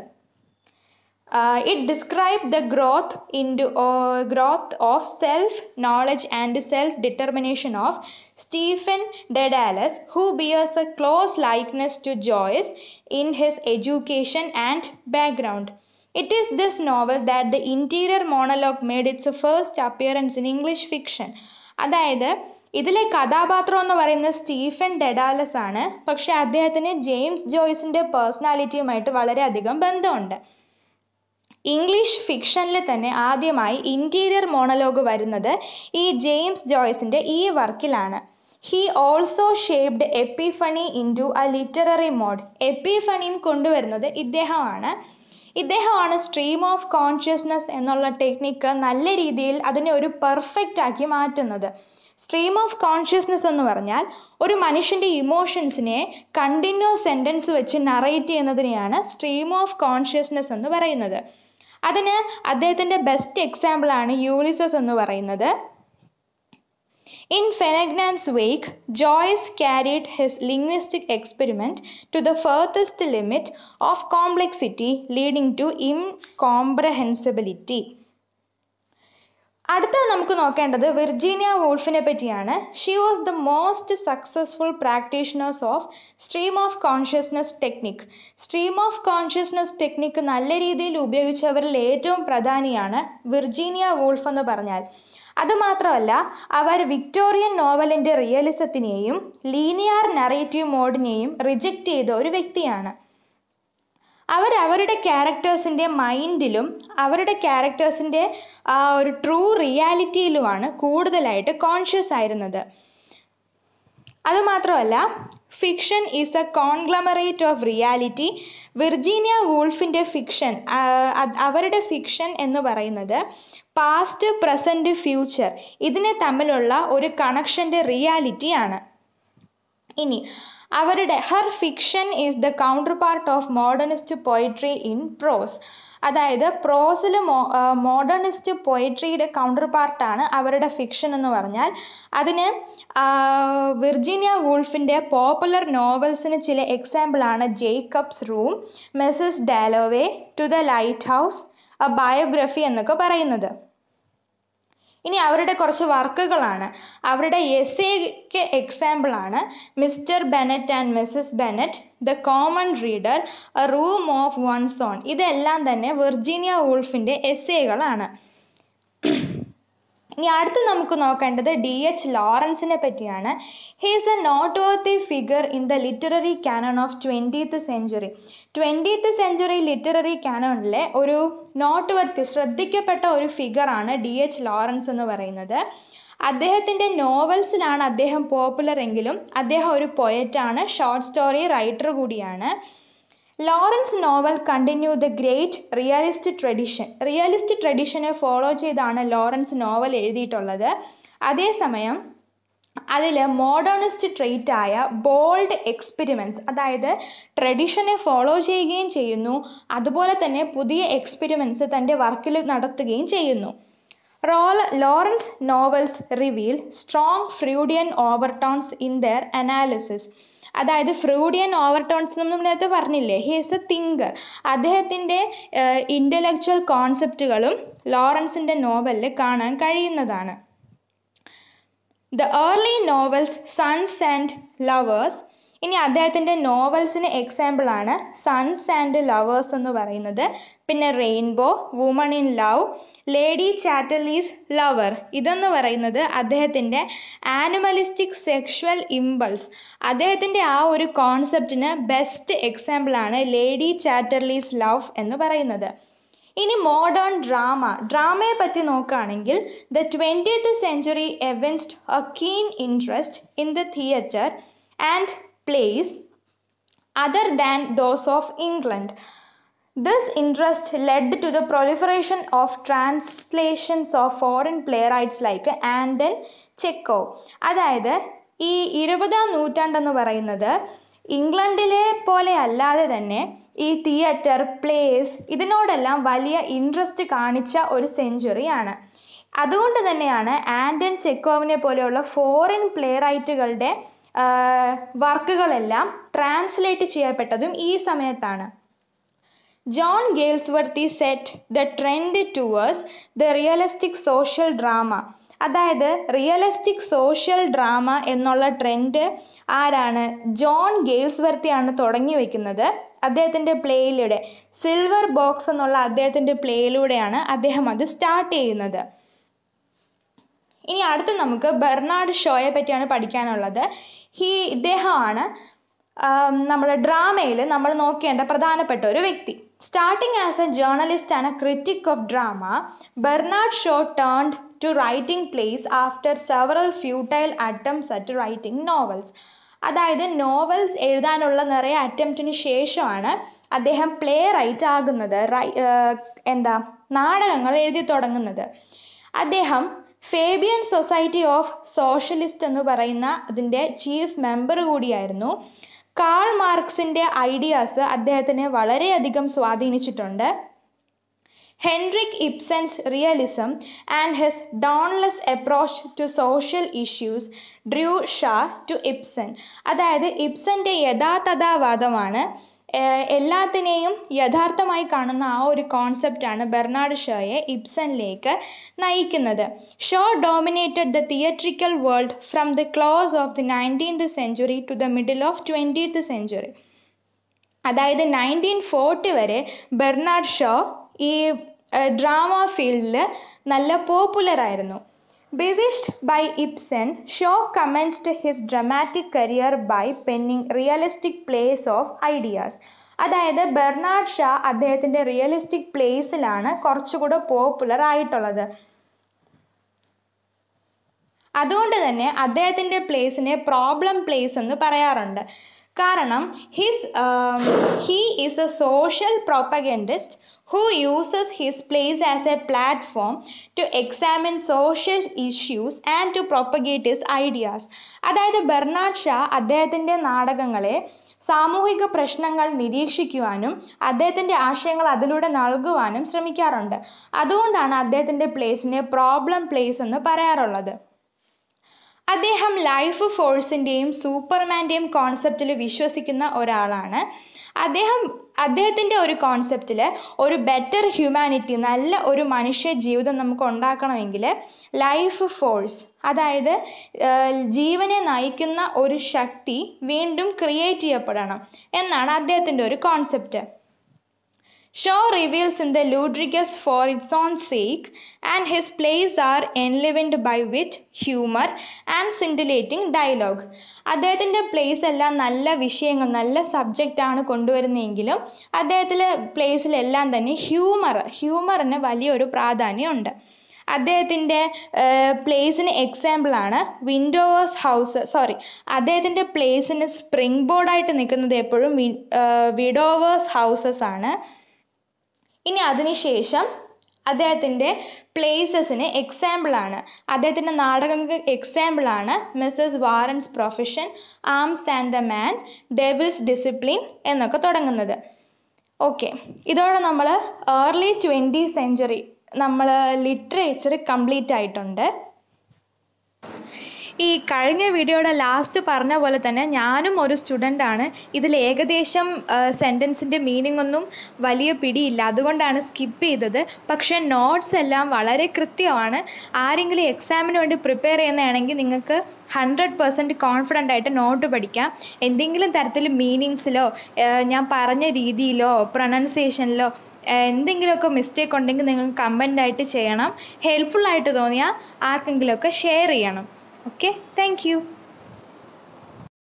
A: Uh, it described the growth into uh, growth of self-knowledge and self-determination of Stephen Dedalus, who bears a close likeness to Joyce in his education and background. It is this novel that the interior monologue made its first appearance in English fiction. അതായത് ഇതിലെ കഥാപാത്രം എന്ന് പറയുന്നത് Stephen ഡെഡാലസ് ആണ്. പക്ഷെ അദ്ദേഹത്തിന് James ജോയ്സിൻ്റെ പേഴ്സണാലിറ്റിയുമായിട്ട് വളരെയധികം ബന്ധമുണ്ട്. ഇംഗ്ലീഷ് ഫിക്ഷനിൽ തന്നെ ആദ്യമായി ഇൻറ്റീരിയർ മോണലോഗ് വരുന്നത് ഈ ജെയിംസ് ജോയ്സിൻ്റെ ഈ വർക്കിലാണ്. He also shaped epiphany into a literary mode. എപ്പിഫണിയും കൊണ്ടുവരുന്നത് ഇദ്ദേഹമാണ്. ഇദ്ദേഹമാണ് സ്ട്രീം ഓഫ് കോൺഷ്യസ്നസ് എന്നുള്ള ടെക്നിക്ക് നല്ല രീതിയിൽ അതിനെ ഒരു പെർഫെക്റ്റ് ആക്കി മാറ്റുന്നത്. സ്ട്രീം ഓഫ് കോൺഷ്യസ്നസ് എന്ന് പറഞ്ഞാൽ ഒരു മനുഷ്യൻ്റെ ഇമോഷൻസിനെ കണ്ടിന്യൂസ് സെൻറ്റൻസ് വെച്ച് നറേറ്റ് ചെയ്യുന്നതിനെയാണ് സ്ട്രീം ഓഫ് കോൺഷ്യസ്നസ് എന്ന് പറയുന്നത്. അതിന് അദ്ദേഹത്തിൻ്റെ ബെസ്റ്റ് എക്സാമ്പിളാണ് യൂളിസസ് എന്ന് പറയുന്നത്. In Finnegan's Wake, Joyce carried his linguistic experiment to the furthest limit of complexity, leading to incomprehensibility. അടുത്ത നമുക്ക് നോക്കേണ്ടത് വിർജീനിയ വൂൾഫിനെ പറ്റിയാണ്. She was the most successful practitioners of stream of consciousness technique. Stream of consciousness technique നല്ല രീതിയിൽ ഉപയോഗിച്ചവരിൽ ഏറ്റവും പ്രധാനിയാണ് Virginia wolf എന്ന് പറഞ്ഞാൽ. അതുമാത്രമല്ല, അവർ വിക്ടോറിയൻ നോവലിൻ്റെ റിയലിസത്തിനെയും ലീനിയർ നറേറ്റീവ് മോഡിനെയും റിജക്റ്റ് ചെയ്ത ഒരു വ്യക്തിയാണ്. അവർ അവരുടെ ക്യാരക്ടേഴ്സിൻ്റെ മൈൻഡിലും അവരുടെ ക്യാരക്ടേഴ്സിൻ്റെ ആ ഒരു ട്രൂ റിയാലിറ്റിയിലുമാണ് കൂടുതലായിട്ട് കോൺഷ്യസ് ആയിരുന്നത്. അതുമാത്രമല്ല, fiction is a conglomerate of reality. Virginia വൂൾഫിൻ്റെ ഫിക്ഷൻ അവരുടെ ഫിക്ഷൻ എന്ന് പറയുന്നത് പാസ്റ്റ്, പ്രസൻറ്റ്, ഫ്യൂച്ചർ ഇതിനെ തമ്മിലുള്ള ഒരു കണക്ഷൻ്റെ റിയാലിറ്റിയാണ്. ഇനി അവരുടെ her fiction is the counterpart of modernist poetry in prose. അതായത് പ്രോസിൽ മോ മോഡേണിസ്റ്റ് പോയിട്രിയുടെ കൗണ്ടർ പാർട്ടാണ് അവരുടെ ഫിക്ഷൻ എന്ന് പറഞ്ഞാൽ. അതിന് വിർജീനിയ വൂൾഫിൻ്റെ പോപ്പുലർ നോവൽസിന് ചില എക്സാമ്പിളാണ് Jacob's room, Mrs Dalloway, to the lighthouse, a biography എന്നൊക്കെ പറയുന്നത്. ഇനി അവരുടെ കുറച്ച് വർക്കുകളാണ്. അവരുടെ എസ്സേക്ക് എക്സാമ്പിളാണ് Mr Bennett and Mrs Bennett, the common reader, a room of one's own. ഇതെല്ലാം തന്നെ വിർജീനിയ വൂൾഫിൻ്റെ എസ്സേകളാണ്. ഇനി അടുത്ത് നമുക്ക് നോക്കേണ്ടത് ഡി എച്ച് ലോറൻസിനെ പറ്റിയാണ്. He is a noteworthy figure in the literary canon of twentieth century. Twentieth century literary കാനണിലെ ഒരു നോട്ട് വർത്തി ശ്രദ്ധിക്കപ്പെട്ട ഒരു ഫിഗറാണ് ഡി എച്ച് ലോറൻസ് എന്ന് പറയുന്നത്. അദ്ദേഹത്തിൻ്റെ നോവൽസിലാണ് അദ്ദേഹം പോപ്പുലർ എങ്കിലും അദ്ദേഹം ഒരു പോയറ്റാണ്, ഷോർട്ട് സ്റ്റോറി റൈറ്റർ കൂടിയാണ്. Lawrence novel continue the great realist tradition. Realist ട്രഡിഷനെ ഫോളോ ചെയ്താണ് ലോറൻസ് നോവൽ എഴുതിയിട്ടുള്ളത്. അതേസമയം അതിൽ മോഡേണിസ്റ്റ് ട്രെയ്റ്റ് ആയ ബോൾഡ് എക്സ്പെരിമെൻറ്റ്സ്, അതായത് ട്രഡിഷനെ ഫോളോ ചെയ്യുകയും ചെയ്യുന്നു, അതുപോലെ തന്നെ പുതിയ എക്സ്പെരിമെൻറ്റ്സ് തൻ്റെ വർക്കിൽ നടത്തുകയും ചെയ്യുന്നു. Role Lawrence novels reveal strong Freudian overtones in their analysis. അതായത് ഫ്രൂഡിയൻ ഓവർടോൺസ് നമ്മൾ നേരത്തെ പറഞ്ഞില്ലേ, ഹി ഈസ് എ തിങ്കർ. അദ്ദേഹത്തിൻ്റെ ഇൻ്റലക്ച്വൽ കോൺസെപ്റ്റുകളും ലോറൻസിൻ്റെ നോവലിൽ കാണാൻ കഴിയുന്നതാണ്. The early novels sons and lovers. ഇനി അദ്ദേഹത്തിൻ്റെ നോവൽസിന് എക്സാമ്പിളാണ് സൺസ് ആൻഡ് ലവേഴ്സ് എന്ന് പറയുന്നത്. പിന്നെ Rainbow, woman in love, lady Chatterley's lover. ഇതെന്ന് പറയുന്നത് അദ്ദേഹത്തിൻ്റെ ആനിമലിസ്റ്റിക് സെക്ഷുവൽ ഇമ്പൾസ്, അദ്ദേഹത്തിൻ്റെ ആ ഒരു കോൺസെപ്റ്റിന് ബെസ്റ്റ് എക്സാമ്പിളാണ് ലേഡി ചാറ്റർലീസ് ലവ് എന്ന് പറയുന്നത്. ഇനി മോഡേൺ ഡ്രാമ. ഡ്രാമയെ പറ്റി നോക്കുകയാണെങ്കിൽ the twentieth century evinced a keen interest in the theatre and plays other than those of England. This interest led to the proliferation of translations of foreign playwrights like Anton Chekhov. അതായത് ഈ ഇരുപതാം നൂറ്റാണ്ടെന്ന് പറയുന്നത് ഇംഗ്ലണ്ടിലെ പോലെ അല്ലാതെ തന്നെ ഈ theatre, place ഇതിനോടെല്ലാം വലിയ ഇൻട്രസ്റ്റ് കാണിച്ച ഒരു സെഞ്ച്വറിയാണ്. അതുകൊണ്ട് തന്നെയാണ് ആന്റൺ ചെക്കോവിനെ പോലെയുള്ള ഫോറിൻ പ്ലേ റൈറ്റുകളുടെ വർക്കുകളെല്ലാം ട്രാൻസ്ലേറ്റ് ചെയ്യപ്പെട്ടതും ഈ സമയത്താണ്. John Galsworthy set the trend towards the realistic social drama. അതായത് റിയലിസ്റ്റിക് സോഷ്യൽ ഡ്രാമ എന്നുള്ള ട്രെൻഡ് ആരാണ്? ജോൺ ഗെയിൽസ്വർത്തിയാണ് തുടങ്ങി വെക്കുന്നത്. അദ്ദേഹത്തിൻ്റെ പ്ലേയിലൂടെ, സിൽവർ ബോക്സ് എന്നുള്ള അദ്ദേഹത്തിൻ്റെ പ്ലേയിലൂടെയാണ് അദ്ദേഹം അത് സ്റ്റാർട്ട് ചെയ്യുന്നത്. ഇനി അടുത്ത് നമുക്ക് ബെർണാഡ് ഷോയെ പറ്റിയാണ് പഠിക്കാനുള്ളത്. ഹി ഇദ്ദേഹമാണ് നമ്മൾ ഡ്രാമയിൽ നമ്മൾ നോക്കേണ്ട പ്രധാനപ്പെട്ട ഒരു വ്യക്തി. Starting as a journalist and a critic of drama, Bernard Shaw turned to writing plays after several futile attempts at writing novels. അതായത് നോവൽസ് എഴുതാനുള്ള നിറയെ അറ്റംപ്റ്റിന് ശേഷമാണ് അദ്ദേഹം പ്ലേ റൈറ്റ് ആകുന്നത്, എന്താ നാടകങ്ങൾ എഴുതി തുടങ്ങുന്നത്. അദ്ദേഹം ഫേബിയൻ സൊസൈറ്റി ഓഫ് സോഷ്യലിസ്റ്റ് എന്ന് പറയുന്ന അതിൻ്റെ ചീഫ് മെമ്പർ കൂടിയായിരുന്നു. കാൾ മാർക്സിൻ്റെ ഐഡിയാസ് അദ്ദേഹത്തിനെ വളരെയധികം സ്വാധീനിച്ചിട്ടുണ്ട്. Henrik Ibsen's realism and his dauntless approach to social issues drew Shaw to Ibsen. അതായത് ഇബ്സന്റെ യഥാതഥാവാദമാണ് എല്ലാത്തിനെയും യഥാർത്ഥമായി കാണുന്ന ആ ഒരു കോൺസെപ്റ്റാണ് ബെർണാഡ് ഷോയെ ഇബ്സനിലേക്ക് നയിക്കുന്നത്. Shaw dominated the theatrical world from the close of the nineteenth century to the middle of twentieth century. അതായത് നയൻറ്റീൻ ഫോർട്ടി വരെ ബെർണാഡ് ഷോ ഈ ഡ്രാമ ഫീൽഡിൽ നല്ല പോപ്പുലർ ആയിരുന്നു. Bewitched by Ibsen, Shaw commenced his dramatic career by penning realistic plays of ideas. അതായത് Bernard Shaw അദ്ദേഹത്തിൻ്റെ realistic പ്ലേസിലാണ് കുറച്ചുകൂടെ popular ആയിട്ടുള്ളത്. അതുകൊണ്ട് തന്നെ അദ്ദേഹത്തിൻ്റെ പ്ലേസിനെ പ്രോബ്ലം പ്ലേസ് എന്ന് പറയാറുണ്ട്. കാരണം his he is a social propagandist who uses his plays as a platform to examine social issues and to propagate his ideas. അതായത് ബെർണാഡ് ഷാ അദ്ദേഹത്തിൻ്റെ നാടകങ്ങളെ സാമൂഹിക പ്രശ്നങ്ങൾ നിരീക്ഷിക്കുവാനും അദ്ദേഹത്തിൻ്റെ ആശയങ്ങൾ അതിലൂടെ നൽകുവാനും ശ്രമിക്കാറുണ്ട്. അതുകൊണ്ടാണ് അദ്ദേഹത്തിൻ്റെ പ്ലേസിനെ പ്രോബ്ലം പ്ലേസ് എന്ന് പറയാറുള്ളത്. അദ്ദേഹം ലൈഫ് ഫോഴ്സിൻ്റെയും സൂപ്പർമാൻ്റെയും കോൺസെപ്റ്റിൽ വിശ്വസിക്കുന്ന ഒരാളാണ്. അദ്ദേഹം അദ്ദേഹത്തിൻ്റെ ഒരു കോൺസെപ്റ്റിൽ ഒരു ബെറ്റർ ഹ്യൂമാനിറ്റി, നല്ല ഒരു മനുഷ്യ ജീവിതം നമുക്ക് ഉണ്ടാക്കണമെങ്കിൽ ലൈഫ് ഫോഴ്സ്, അതായത് ജീവനെ നയിക്കുന്ന ഒരു ശക്തി വീണ്ടും ക്രിയേറ്റ് ചെയ്യപ്പെടണം എന്നാണ് അദ്ദേഹത്തിൻ്റെ ഒരു concept. Shaw reveals in the ludicrous for its own sake, and his plays are enlivened by wit, humor and scintillating dialogue. അദ്ദേഹത്തിൻ്റെ പ്ലേസ് എല്ലാം നല്ല വിഷയങ്ങൾ, നല്ല സബ്ജക്റ്റ് ആണ് കൊണ്ടുവരുന്നതെങ്കിലും അദ്ദേഹത്തിലെ പ്ലേസിലെല്ലാം തന്നെ ഹ്യൂമർ ഹ്യൂമറിന് വലിയൊരു പ്രാധാന്യമുണ്ട്. അദ്ദേഹത്തിൻ്റെ പ്ലേസിന് എക്സാമ്പിളാണ് വിൻഡോവേഴ്സ് ഹൗസ് സോറി അദ്ദേഹത്തിൻ്റെ പ്ലേസിന് സ്പ്രിംഗ് ബോർഡായിട്ട് നിൽക്കുന്നത് എപ്പോഴും വിഡോവേഴ്സ് ഹൗസസ് ആണ്. ഇനി അതിനുശേഷം അദ്ദേഹത്തിൻ്റെ പ്ലേസസിന് എക്സാമ്പിളാണ് അദ്ദേഹത്തിൻ്റെ നാടകങ്ങൾക്ക് എക്സാമ്പിളാണ് Mrs Warren's profession, arms and the man, devil's discipline എന്നൊക്കെ തുടങ്ങുന്നത്. ഓക്കെ, ഇതോടെ നമ്മൾ ഏർലി ട്വൻറ്റി സെഞ്ച്വറി നമ്മൾ ലിറ്ററേച്ചർ കംപ്ലീറ്റ് ആയിട്ടുണ്ട്. ഈ കഴിഞ്ഞ വീഡിയോയുടെ ലാസ്റ്റ് പറഞ്ഞ പോലെ തന്നെ ഞാനും ഒരു സ്റ്റുഡൻ്റ് ആണ്. ഇതിൽ ഏകദേശം സെൻറ്റൻസിൻ്റെ മീനിങ് ഒന്നും വലിയ പിടിയില്ല, അതുകൊണ്ടാണ് സ്കിപ്പ് ചെയ്തത്. പക്ഷേ നോട്ട്സ് എല്ലാം വളരെ കൃത്യമാണ്. ആരെങ്കിലും എക്സാമിന് വേണ്ടി പ്രിപ്പയർ ചെയ്യുന്നതാണെങ്കിൽ നിങ്ങൾക്ക് ഹൺഡ്രഡ് പെർസെൻറ്റ് കോൺഫിഡൻ്റ് ആയിട്ട് നോട്ട് പഠിക്കാം. എന്തെങ്കിലും തരത്തിൽ മീനിങ്സിലോ ഞാൻ പറഞ്ഞ രീതിയിലോ പ്രൊനൗൺസിയേഷനിലോ എന്തെങ്കിലുമൊക്കെ മിസ്റ്റേക്ക് ഉണ്ടെങ്കിൽ നിങ്ങൾ കമൻ്റ് ആയിട്ട് ചെയ്യണം. ഹെൽപ്ഫുൾ ആയിട്ട് തോന്നിയാൽ ആർക്കെങ്കിലുമൊക്കെ ഷെയർ ചെയ്യണം. Okay, thank you.